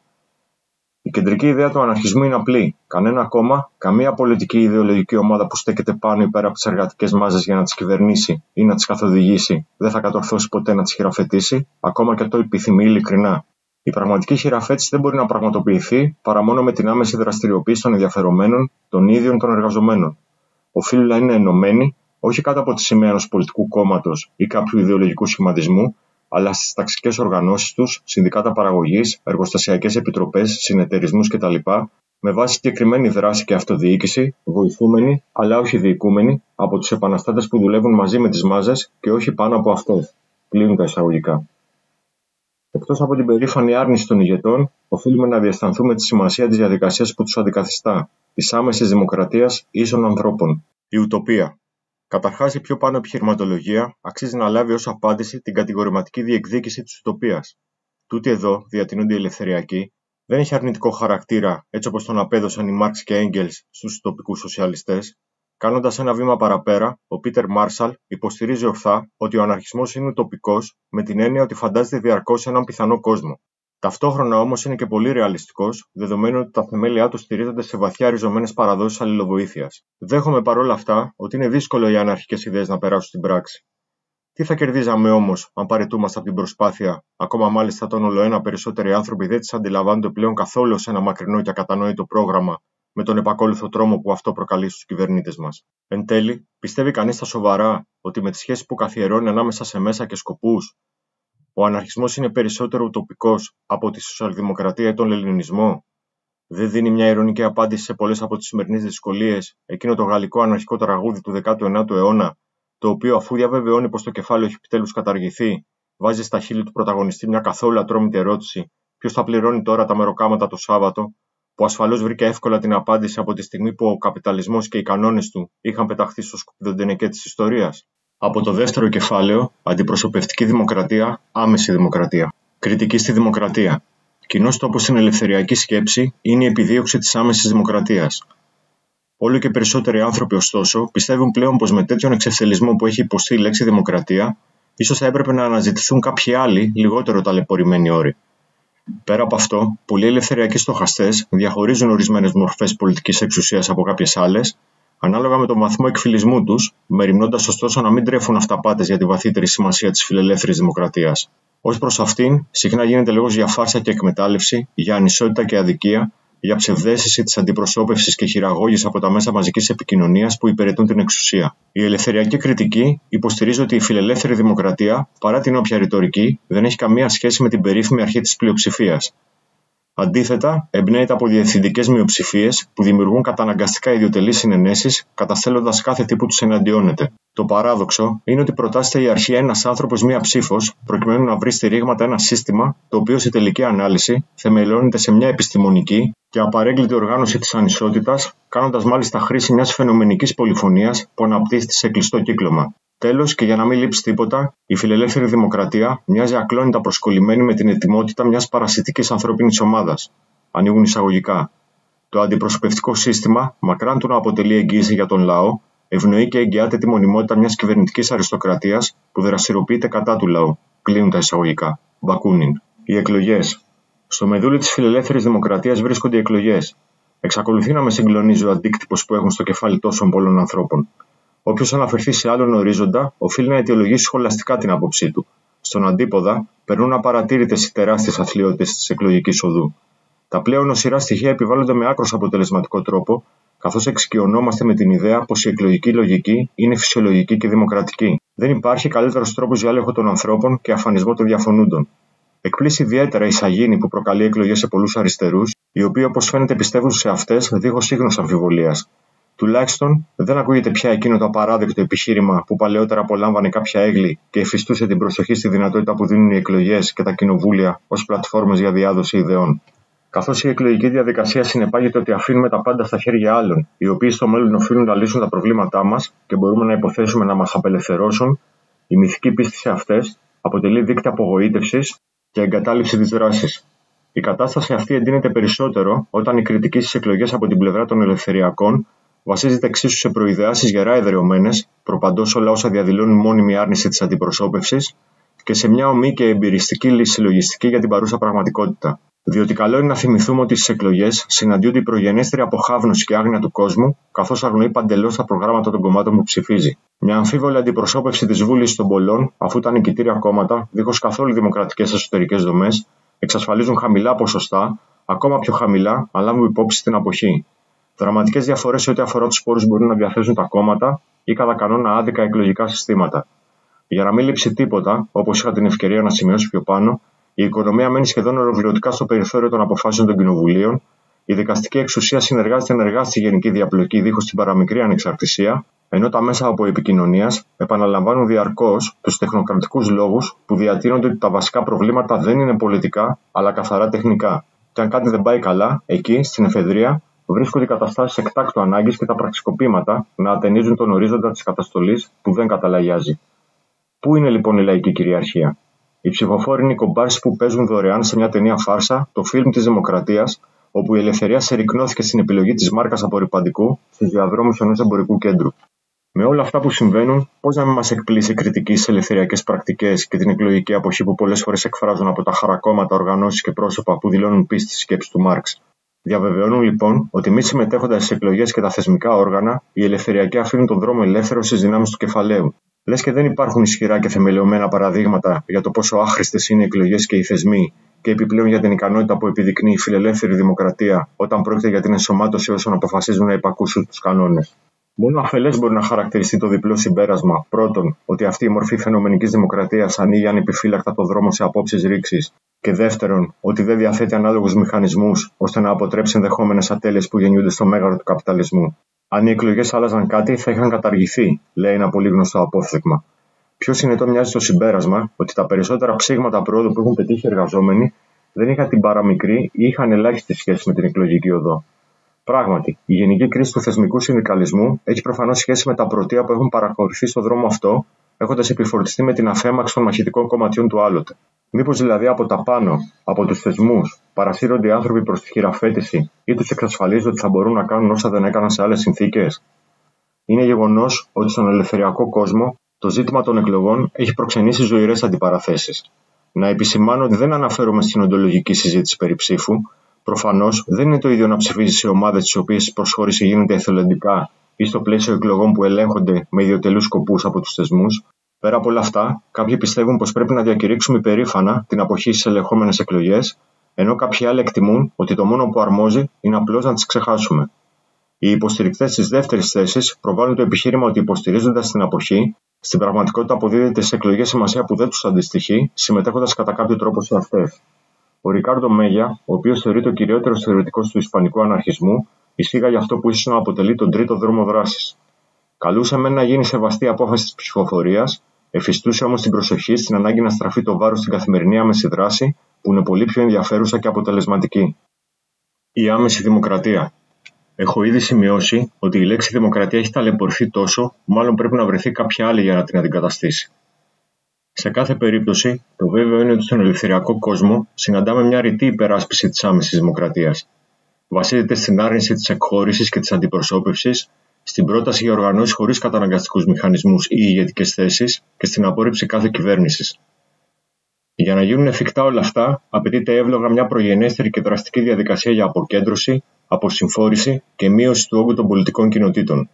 [SPEAKER 1] Η κεντρική ιδέα του αναρχισμού είναι απλή. Κανένα κόμμα, καμία πολιτική ή ιδεολογική ομάδα που στέκεται πάνω ή πέρα από τις εργατικές μάζες για να τις κυβερνήσει ή να τις καθοδηγήσει, δεν θα κατορθώσει ποτέ να τις χειραφετήσει, ακόμα και το επιθυμεί ειλικρινά. Η πραγματική χειραφέτηση δεν μπορεί να πραγματοποιηθεί παρά μόνο με την άμεση δραστηριοποίηση των ενδιαφερομένων, των ίδιων των εργαζομένων. Οφείλουν να είναι ενωμένοι, όχι κάτω από τη σημαία ενός πολιτικού κόμματος ή κάποιου ιδεολογικού σχηματισμού, αλλά στις ταξικές οργανώσεις τους, συνδικάτα παραγωγής, εργοστασιακές επιτροπές, συνεταιρισμούς κτλ., με βάση συγκεκριμένη δράση και αυτοδιοίκηση, βοηθούμενοι, αλλά όχι διοικούμενοι, από τους επαναστάτες που δουλεύουν μαζί με τις μάζες και όχι πάνω από αυτές. Κλείνουν τα εισαγωγικά. Εκτός από την περήφανη άρνηση των ηγετών, οφείλουμε να διαισθανθούμε τη σημασία της διαδικασίας που τους αντικαθιστά, της άμεσης δημοκρατίας ίσων ανθρώπων. Η ουτοπία. Καταρχάς, η πιο πάνω επιχειρηματολογία αξίζει να λάβει ως απάντηση την κατηγορηματική διεκδίκηση της ουτοπίας. Τούτη εδώ, διατείνονται οι ελευθεριακοί, δεν έχει αρνητικό χαρακτήρα έτσι όπως τον απέδωσαν οι Μάρξ και Έγγελς στους ουτοπικούς σοσιαλιστές. Κάνοντας ένα βήμα παραπέρα, ο Πίτερ Μάρσαλ υποστηρίζει ορθά ότι ο αναρχισμός είναι ουτοπικός με την έννοια ότι φαντάζεται διαρκώς έναν πιθανό κόσμο. Ταυτόχρονα όμως είναι και πολύ ρεαλιστικός, δεδομένου ότι τα θεμέλια του στηρίζονται σε βαθιά ριζωμένες παραδόσεις αλληλοβοήθειας. Δέχομαι παρόλα αυτά ότι είναι δύσκολο οι αναρχικές ιδέες να περάσουν στην πράξη. Τι θα κερδίζαμε όμως αν παραιτούμαστε από την προσπάθεια, ακόμα μάλιστα όταν ολοένα περισσότεροι άνθρωποι δεν τις αντιλαμβάνονται πλέον καθόλου σε ένα μακρινό και ακατανόητο πρόγραμμα, με τον επακόλουθο τρόμο που αυτό προκαλεί στους κυβερνήτες μας. Εν τέλει, πιστεύει κανείς στα σοβαρά ότι με τις σχέσεις που καθιερώνει ανάμεσα σε μέσα και σκοπούς, ο αναρχισμός είναι περισσότερο ουτοπικός από τη σοσιαλδημοκρατία ή τον ελληνισμό? Δεν δίνει μια ειρωνική απάντηση σε πολλές από τις σημερινές δυσκολίες εκείνο το γαλλικό αναρχικό τραγούδι του δέκατου ενάτου αιώνα, το οποίο, αφού διαβεβαιώνει πως το κεφάλαιο έχει επιτέλους καταργηθεί, βάζει στα χείλη του πρωταγωνιστή μια καθόλου ατρόμητη ερώτηση: ποιος θα πληρώνει τώρα τα μεροκάματα το Σάββατο, που ασφαλώς βρήκε εύκολα την απάντηση από τη στιγμή που ο καπιταλισμός και οι κανόνες του είχαν πεταχθεί στο σκουπιδοντενεκέ της ιστορίας. Από το δεύτερο κεφάλαιο, αντιπροσωπευτική δημοκρατία, άμεση δημοκρατία. Κριτική στη δημοκρατία. Κοινός τόπος στην ελευθεριακή σκέψη είναι η επιδίωξη της άμεσης δημοκρατίας. Όλο και περισσότεροι άνθρωποι, ωστόσο, πιστεύουν πλέον πως με τέτοιον εξευθελισμό που έχει υποστεί η λέξη δημοκρατία, ίσως θα έπρεπε να αναζητηθούν κάποιοι άλλοι, λιγότερο ταλαιπωρημένοι όροι. Πέρα από αυτό, πολλοί ελευθεριακοί στοχαστές διαχωρίζουν ορισμένες μορφές πολιτικής εξουσίας από κάποιες άλλες, ανάλογα με τον βαθμό εκφυλισμού τους, μεριμνώντας ωστόσο να μην τρέφουν αυταπάτες για τη βαθύτερη σημασία της φιλελεύθερης δημοκρατίας. Ως προς αυτήν, συχνά γίνεται λόγος για φάρσα και εκμετάλλευση, για ανισότητα και αδικία, για ψευδαίσθηση της αντιπροσώπευσης και χειραγώγηση από τα μέσα μαζικής επικοινωνίας που υπηρετούν την εξουσία. Η ελευθεριακή κριτική υποστηρίζει ότι η φιλελεύθερη δημοκρατία, παρά την όποια ρητορική, δεν έχει καμία σχέση με την περίφημη αρχή της πλειοψηφίας. Αντίθετα, εμπνέεται από διευθυντικές μειοψηφίες που δημιουργούν καταναγκαστικά ιδιωτελείς συνενέσεις, καταστέλλοντας κάθε τι που τους εναντιώνεται. Το παράδοξο είναι ότι προτάσσεται η αρχή ένας άνθρωπος μία ψήφος, προκειμένου να βρει στηρίγματα ένα σύστημα, το οποίο σε τελική ανάλυση θεμελιώνεται σε μια επιστημονική και απαρέγκλητη οργάνωση της ανισότητας, κάνοντας μάλιστα χρήση μιας φαινομενικής πολυφωνίας που αναπτύσσεται σε κλειστό κύκλωμα. Τέλος, και για να μην λείψει τίποτα, η φιλελεύθερη δημοκρατία μοιάζει ακλόνητα προσκολλημένη με την ετοιμότητα μιας παρασιτικής ανθρώπινης ομάδας. Ανοίγουν εισαγωγικά. Το αντιπροσωπευτικό σύστημα, μακράν του να αποτελεί εγγύηση για τον λαό, ευνοεί και εγγυάται τη μονιμότητα μιας κυβερνητικής αριστοκρατίας που δραστηριοποιείται κατά του λαού. Κλείνουν τα εισαγωγικά. Μπακούνιν. Οι εκλογές. Στο μεδούλι της φιλελεύθερης δημοκρατίας βρίσκονται οι εκλογές. Εξακολουθεί να με συγκλονίζει ο αντίκτυπος που έχουν στο κεφάλι τόσων πολλών ανθρώπων. Όποιος αναφερθεί σε άλλον ορίζοντα, οφείλει να αιτιολογήσει σχολαστικά την άποψή του. Στον αντίποδα, περνούν απαρατήρητες οι τεράστιες αθλιότητες της εκλογικής οδού. Τα πλέον οσιρά στοιχεία επιβάλλονται με άκρως αποτελεσματικό τρόπο, καθώς εξοικειωνόμαστε με την ιδέα πως η εκλογική λογική είναι φυσιολογική και δημοκρατική. Δεν υπάρχει καλύτερος τρόπος για έλεγχο των ανθρώπων και αφανισμό των διαφωνούντων. Εκπλήσει ιδιαίτερα η σαγίνη που προκαλεί εκλογές σε πολλούς αριστερούς, οι οποίοι όπως φαίνεται πιστεύουν σε αυτές δίχως ίγνος αμφιβολίας. Τουλάχιστον δεν ακούγεται πια εκείνο το απαράδεκτο επιχείρημα που παλαιότερα απολάμβανε κάποια έγκλη και εφιστούσε την προσοχή στη δυνατότητα που δίνουν οι εκλογές και τα κοινοβούλια ως πλατφόρμες για διάδοση ιδεών. Καθώς η εκλογική διαδικασία συνεπάγεται ότι αφήνουμε τα πάντα στα χέρια άλλων, οι οποίοι στο μέλλον οφείλουν να λύσουν τα προβλήματά μας και μπορούμε να υποθέσουμε να μας απελευθερώσουν, η μυθική πίστη σε αυτές αποτελεί δείκτη απογοήτευσης και εγκατάλειψη της δράσης. Η κατάσταση αυτή εντείνεται περισσότερο όταν η κριτική στις εκλογές από την πλευρά των ελευθεριακών βασίζεται εξίσου σε προειδεάσεις γερά εδραιωμένες, προπαντός όλα όσα διαδηλώνουν μόνιμη άρνηση της αντιπροσώπευσης, και σε μια ομή και εμπειριστική συλλογιστική για την παρούσα πραγματικότητα. Διότι καλό είναι να θυμηθούμε ότι στις εκλογές συναντιούνται η προγενέστερη αποχάβνωση και άγνοια του κόσμου, καθώς αγνοεί παντελώς τα προγράμματα των κομμάτων που ψηφίζει. Μια αμφίβολη αντιπροσώπευση της βούλησης των πολλών, αφού τα νικητήρια κόμματα, δίχως καθόλου δημοκρατικές εσωτερικές δομές, εξασφαλίζουν χαμηλά ποσοστά, ακόμα πιο χαμηλά, αν λάβουμε υπόψη την αποχή. Δραματικές διαφορές σε ό,τι αφορά τους πόρους μπορούν να διαθέσουν τα κόμματα ή κατά κανόνα άδικα εκλογικά συστήματα. Για να μην λείψει τίποτα, όπως είχα την ευκαιρία να σημειώσω πιο πάνω, η οικονομία μένει σχεδόν ολοκληρωτικά στο περιθώριο των αποφάσεων των κοινοβουλίων, η δικαστική εξουσία συνεργάζεται ενεργά στη γενική διαπλοκή δίχως την παραμικρή ανεξαρτησία, ενώ τα μέσα από επικοινωνίας επαναλαμβάνουν διαρκώς τους τεχνοκρατικούς λόγους που διατείνονται ότι τα βασικά προβλήματα δεν είναι πολιτικά, αλλά καθαρά τεχνικά. Και αν κάτι δεν πάει καλά, εκεί, στην εφεδρεία, βρίσκονται οι καταστάσεις εκτάκτου ανάγκης και τα πραξικοπήματα να ατενίζουν τον ορίζοντα της καταστολής που δεν καταλαγιάζει. Πού είναι λοιπόν η λαϊκή κυριαρχία? Οι ψηφοφόροι είναι οι κομπάρσοι που παίζουν δωρεάν σε μια ταινία φάρσα, το φιλμ της Δημοκρατίας, όπου η ελευθερία σερικνώθηκε στην επιλογή της μάρκας απορρυπαντικού στους διαδρόμους ενός εμπορικού κέντρου. Με όλα αυτά που συμβαίνουν, πώς να μην μας εκπλήσει κριτική στις ελευθεριακές πρακτικές και την εκλογική αποχή που πολλές φορές εκφράζουν από τα χαρακόμματα, οργανώσεις και πρόσωπα που δηλώνουν πίστη στη σκέψη του Μάρξ? Διαβεβαιώνουν λοιπόν ότι μη συμμετέχοντας στις εκλογές και τα θεσμικά όργανα, οι ελευθεριακοί αφήνουν τον δρόμο ελεύθερο στις δυνάμεις του κεφαλαίου. Λες και δεν υπάρχουν ισχυρά και θεμελιωμένα παραδείγματα για το πόσο άχρηστες είναι οι εκλογές και οι θεσμοί, και επιπλέον για την ικανότητα που επιδεικνύει η φιλελεύθερη δημοκρατία όταν πρόκειται για την ενσωμάτωση όσων αποφασίζουν να υπακούσουν τους κανόνες. Μόνο αφελές μπορεί να χαρακτηριστεί το διπλό συμπέρασμα. Πρώτον, ότι αυτή η μορφή φαινομενικής δημοκρατίας ανοίγει ανεπιφύλακτα το δρόμο σε απόψεις ρήξης. Και δεύτερον, ότι δεν διαθέτει ανάλογους μηχανισμούς ώστε να αποτρέψει ενδεχόμενες ατέλειες που γεννιούνται στο μέγαρο του καπιταλισμού. Αν οι εκλογές άλλαζαν κάτι, θα είχαν καταργηθεί, λέει ένα πολύ γνωστό απόφθεγμα. Πιο συνετό μοιάζει το συμπέρασμα ότι τα περισσότερα ψήγματα προόδου που έχουν πετύχει οι εργαζόμενοι δεν είχαν την παραμικρή ή είχαν ελάχιστη σχέση με την εκλογική οδό. Πράγματι, η γενική κρίση του θεσμικού συνδικαλισμού έχει προφανώς σχέση με τα πρωτεία που έχουν παρακολουθεί στον δρόμο αυτό, έχοντας επιφορτιστεί με την αφέμαξη των μαχητικών κομματιών του άλλοτε. Μήπως δηλαδή από τα πάνω, από τους θεσμούς, παρασύρονται οι άνθρωποι προς τη χειραφέτηση ή τους εξασφαλίζει ότι θα μπορούν να κάνουν όσα δεν έκαναν σε άλλες συνθήκες? Είναι γεγονός ότι στον ελευθεριακό κόσμο το ζήτημα των εκλογών έχει προξενήσει ζωηρές αντιπαραθέσεις. Να επισημάνω ότι δεν αναφέρομαι στην οντολογική συζήτηση περί ψήφου. Προφανώς δεν είναι το ίδιο να ψηφίζει σε ομάδες τις οποίες η προσχώρηση γίνεται εθελοντικά ή στο πλαίσιο εκλογών που ελέγχονται με ιδιωτελούς σκοπούς από τους θεσμούς. Πέρα από όλα αυτά, κάποιοι πιστεύουν πως πρέπει να διακηρύξουμε υπερήφανα την αποχή στις ελεγχόμενες εκλογές, ενώ κάποιοι άλλοι εκτιμούν ότι το μόνο που αρμόζει είναι απλώς να τις ξεχάσουμε. Οι υποστηρικτές της δεύτερης θέσης προβάλλουν το επιχείρημα ότι υποστηρίζοντας την αποχή, στην πραγματικότητα αποδίδεται σε εκλογές σημασία που δεν τους αντιστοιχεί, συμμετέχοντας κατά κάποιο τρόπο σε αυτές. Ο Ρικάρντο Μέγια, ο οποίος θεωρείται ο κυριότερος θεωρητικός του ισπανικού αναρχισμού, εισήγαγε αυτό που ίσως να αποτελεί τον τρίτο δρόμο δράσης. Καλούσε μεν να γίνει σεβαστή απόφαση της ψηφοφορίας, εφιστούσε όμως την προσοχή στην ανάγκη να στραφεί το βάρος στην καθημερινή άμεση δράση, που είναι πολύ πιο ενδιαφέρουσα και αποτελεσματική. Η άμεση δημοκρατία. Έχω ήδη σημειώσει ότι η λέξη δημοκρατία έχει ταλαιπωρηθεί τόσο, που μάλλον πρέπει να βρεθεί κάποια άλλη για να την αντικαταστήσει. Σε κάθε περίπτωση, το βέβαιο είναι ότι στον ελευθεριακό κόσμο συναντάμε μια ρητή υπεράσπιση της άμεσης δημοκρατίας. Βασίζεται στην άρνηση της εκχώρησης και της αντιπροσώπευσης, στην πρόταση για οργανώσεις χωρίς καταναγκαστικούς μηχανισμούς ή ηγετικές θέσεις και στην απόρριψη κάθε κυβέρνησης. Για να γίνουν εφικτά όλα αυτά, απαιτείται εύλογα μια προγενέστερη και δραστική διαδικασία για αποκέντρωση, αποσυμφόρηση και μείωση του όγκου των πολιτικών κοινοτήτων.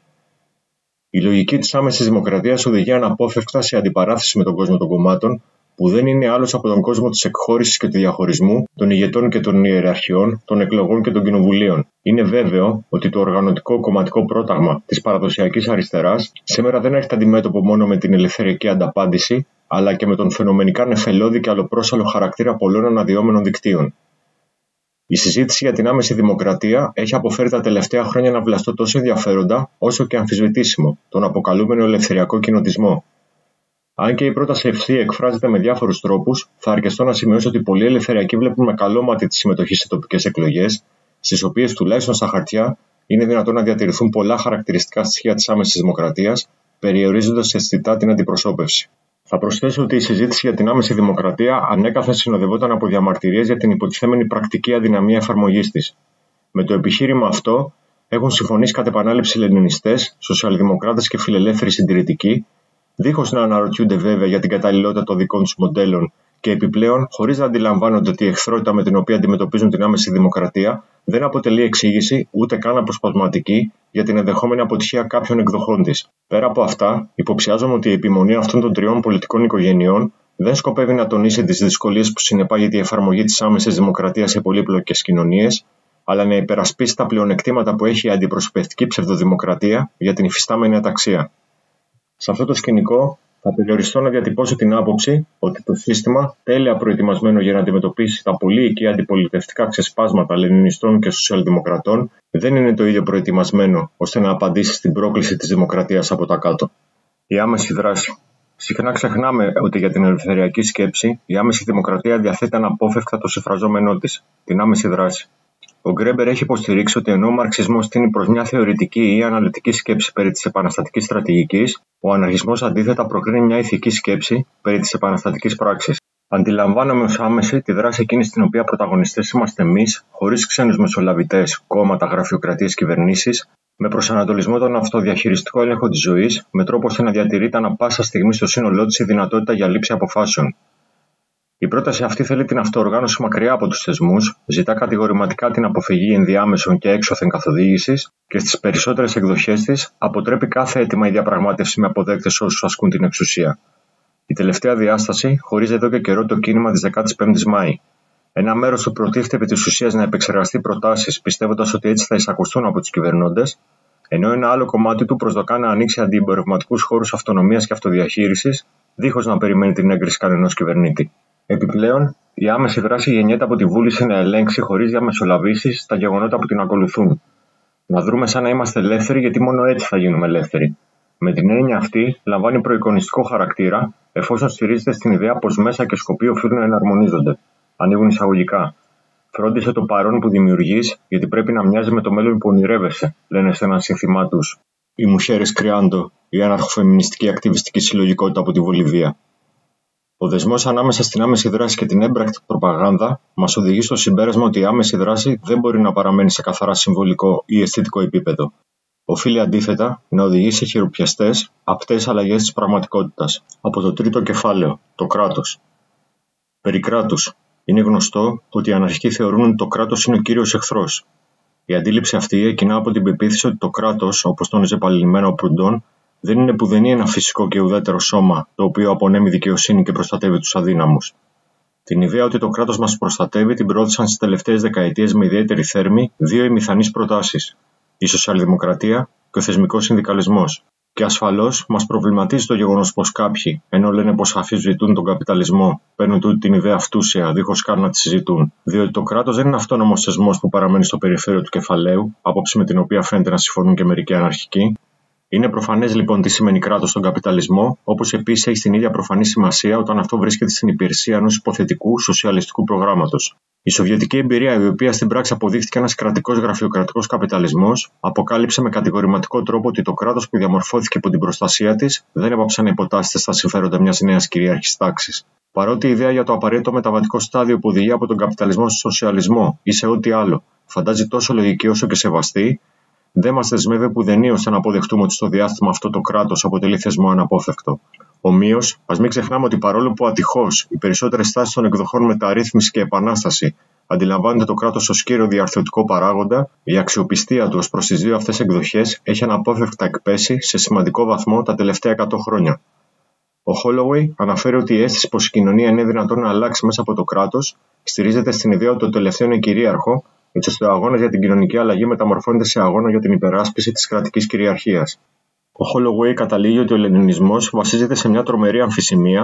[SPEAKER 1] Η λογική της άμεσης δημοκρατίας οδηγεί αναπόφευκτα σε αντιπαράθεση με τον κόσμο των κομμάτων, που δεν είναι άλλος από τον κόσμο της εκχώρησης και του διαχωρισμού, των ηγετών και των ιεραρχιών, των εκλογών και των κοινοβουλίων. Είναι βέβαιο ότι το οργανωτικό κομματικό πρόταγμα της παραδοσιακής αριστεράς σήμερα δεν έρχεται αντιμέτωπο μόνο με την ελευθεριακή ανταπάντηση, αλλά και με τον φαινομενικά νεφελώδη και αλλοπρόσαλλο χαρακτήρα πολλών αναδυόμενων δικτύων. Η συζήτηση για την άμεση δημοκρατία έχει αποφέρει τα τελευταία χρόνια να βλαστώ τόσο ενδιαφέροντα όσο και αμφισβητήσιμο, τον αποκαλούμενο ελευθεριακό κοινοτισμό. Αν και η πρόταση ευθύ εκφράζεται με διάφορους τρόπους, θα αρκεστώ να σημειώσω ότι πολλοί ελευθεριακοί βλέπουν με καλό μάτι τη συμμετοχή σε τοπικές εκλογές, στις οποίες τουλάχιστον στα χαρτιά είναι δυνατόν να διατηρηθούν πολλά χαρακτηριστικά στοιχεία της άμεσης δημοκρατίας, περιορίζοντας αισθητά την αντιπροσώπευση. Θα προσθέσω ότι η συζήτηση για την άμεση δημοκρατία ανέκαθεν συνοδευόταν από διαμαρτυρίες για την υποτιθέμενη πρακτική αδυναμία εφαρμογής της. Με το επιχείρημα αυτό έχουν συμφωνήσει κατ' επανάληψη λενινιστές, σοσιαλδημοκράτες και φιλελεύθεροι συντηρητικοί, δίχως να αναρωτιούνται βέβαια για την καταλληλότητα των δικών τους μοντέλων και επιπλέον χωρίς να αντιλαμβάνονται ότι η εχθρότητα με την οποία αντιμετωπίζουν την άμεση δημοκρατία δεν αποτελεί εξήγηση ούτε καν αποσπασματική για την ενδεχόμενη αποτυχία κάποιων εκδοχών της. Πέρα από αυτά, υποψιάζομαι ότι η επιμονή αυτών των τριών πολιτικών οικογενειών δεν σκοπεύει να τονίσει τις δυσκολίες που συνεπάγεται η εφαρμογή της άμεσης δημοκρατίας σε πολύπλοκες κοινωνίες, αλλά να υπερασπίσει τα πλεονεκτήματα που έχει η αντιπροσωπευτική ψευδοδημοκρατία για την υφιστάμενη αταξία. Σε αυτό το σκηνικό, θα περιοριστώ να διατυπώσω την άποψη ότι το σύστημα, τέλεια προετοιμασμένο για να αντιμετωπίσει τα πολύ οικεία αντιπολιτευτικά ξεσπάσματα λενινιστών και σοσιαλδημοκρατών, δεν είναι το ίδιο προετοιμασμένο ώστε να απαντήσει στην πρόκληση της δημοκρατίας από τα κάτω. Η άμεση δράση. Συχνά ξεχνάμε ότι για την ελευθεριακή σκέψη η άμεση δημοκρατία διαθέτει αναπόφευκτα το συμφραζόμενό της, την άμεση δράση. Ο Γκρέμπερ έχει υποστηρίξει ότι ενώ ο μαρξισμός τείνει προς μια θεωρητική ή αναλυτική σκέψη περί της επαναστατικής στρατηγικής, ο αναρχισμός αντίθετα προκρίνει μια ηθική σκέψη περί της επαναστατικής πράξης. Αντιλαμβάνομαι ως άμεση τη δράση εκείνη στην οποία πρωταγωνιστές είμαστε εμείς, χωρίς ξένους μεσολαβητές, κόμματα, γραφειοκρατίες, κυβερνήσεις, με προσανατολισμό τον αυτοδιαχειριστικό έλεγχο της ζωής, με τρόπο ώστε να διατηρείται ανα πάσα στιγμή στο σύνολό της η δυνατότητα για λήψη αποφάσεων. Η πρόταση αυτή θέλει την αυτοοργάνωση μακριά από τους θεσμούς, ζητά κατηγορηματικά την αποφυγή ενδιάμεσων και έξωθεν καθοδήγησης και στις περισσότερες εκδοχές της αποτρέπει κάθε αίτημα η διαπραγμάτευση με αποδέκτες όσους ασκούν την εξουσία. Η τελευταία διάσταση χωρίζει εδώ και καιρό το κίνημα της δεκαπέντε Μάη. Ένα μέρος του προτίθεται επί της ουσίας να επεξεργαστεί προτάσεις, πιστεύοντας ότι έτσι θα εισακουστούν από τους κυβερνώντες, ενώ ένα άλλο κομμάτι του προσδοκά να ανοίξει αντιεμπορευματικούς χώρους αυτονομίας και αυτοδιαχείρισης, δίχως να περιμένει την έγκριση κανενός κυβερνήτη. Επιπλέον, η άμεση δράση γεννιέται από τη βούληση να ελέγξει χωρίς διαμεσολαβήσεις τα γεγονότα που την ακολουθούν. Να δρούμε σαν να είμαστε ελεύθεροι, γιατί μόνο έτσι θα γίνουμε ελεύθεροι. Με την έννοια αυτή, λαμβάνει προεικονιστικό χαρακτήρα, εφόσον στηρίζεται στην ιδέα πως μέσα και σκοποί οφείλουν να εναρμονίζονται. Ανοίγουν εισαγωγικά. Φρόντισε το παρόν που δημιουργείς, γιατί πρέπει να μοιάζει με το μέλλον που ονειρεύεσαι, λένε σε ένα σύνθημά τους. Οι Μουχέρες Κριάντο, η αναρχοφεμινιστική ακτιβιστική συλλογικότητα από τη Βολιβία. Ο δεσμός ανάμεσα στην άμεση δράση και την έμπρακτη προπαγάνδα μας οδηγεί στο συμπέρασμα ότι η άμεση δράση δεν μπορεί να παραμένει σε καθαρά συμβολικό ή αισθητικό επίπεδο. Οφείλει αντίθετα να οδηγεί σε χειροπιαστές, απτές αλλαγές της πραγματικότητας. Από το τρίτο κεφάλαιο, το κράτος. Περί κράτους. Είναι γνωστό ότι οι αναρχικοί θεωρούν ότι το κράτος είναι ο κύριος εχθρός. Η αντίληψη αυτή εκκινά από την πεποίθηση ότι το κράτος, όπως τόνιζε επανειλημμένα ο Προυντών, δεν είναι πουδενή ένα φυσικό και ουδέτερο σώμα το οποίο απονέμει δικαιοσύνη και προστατεύει τους αδύναμους. Την ιδέα ότι το κράτος μας προστατεύει την προώθησαν στις τελευταίες δεκαετίες με ιδιαίτερη θέρμη δύο ημιθανείς προτάσεις: η σοσιαλδημοκρατία και ο θεσμικός συνδικαλισμός. Και ασφαλώς μας προβληματίζει το γεγονός πως κάποιοι, ενώ λένε πως αμφισβητούν τον καπιταλισμό, παίρνουν τούτη την ιδέα αυτούσια, δίχως καν να τη συζητούν. Διότι το κράτος δεν είναι αυτόνομος θεσμός που παραμένει στο περιφέρειο του κεφαλαίου, άποψη με την οποία φαίνεται να συμφωνούν και μερικοί αναρχικοί. Είναι προφανές λοιπόν τι σημαίνει κράτος στον καπιταλισμό, όπως επίσης έχει την ίδια προφανή σημασία όταν αυτό βρίσκεται στην υπηρεσία ενός υποθετικού σοσιαλιστικού προγράμματος. Η σοβιετική εμπειρία, η οποία στην πράξη αποδείχθηκε ένας κρατικός γραφειοκρατικός καπιταλισμός, αποκάλυψε με κατηγορηματικό τρόπο ότι το κράτος που διαμορφώθηκε υπό την προστασία της δεν έπαψε να υποτάσσεται στα συμφέροντα μιας νέας κυρίαρχης τάξης. Παρότι η ιδέα για το απαραίτητο μεταβατικό στάδιο που οδηγεί από τον καπιταλισμό στο σοσιαλισμό ή σε ό,τι άλλο φαντάζει τόσο λογική όσο και σεβαστή, δεν μας δεσμεύει πουδενή ώστε να αποδεχτούμε ότι στο διάστημα αυτό το κράτος αποτελεί θεσμό αναπόφευκτο. Ομοίως, ας μην ξεχνάμε ότι παρόλο που ατυχώς οι περισσότερες τάσεις των εκδοχών μεταρρύθμιση και επανάσταση αντιλαμβάνονται το κράτος ως κύριο διαρθρωτικό παράγοντα, η αξιοπιστία του ως προς τις δύο αυτές εκδοχές έχει αναπόφευκτα εκπέσει σε σημαντικό βαθμό τα τελευταία εκατό χρόνια. Ο Holloway αναφέρει ότι η αίσθηση πως η κοινωνία είναι δυνατόν να αλλάξει μέσα από το κράτος στηρίζεται στην ιδέα ότι το τελευταίο είναι κυρίαρχο, έτσι ώστε ο αγώνας για την κοινωνική αλλαγή μεταμορφώνεται σε αγώνα για την υπεράσπιση της κρατικής κυριαρχίας. Ο Holloway καταλήγει ότι ο λενινισμός βασίζεται σε μια τρομερή αμφισημία,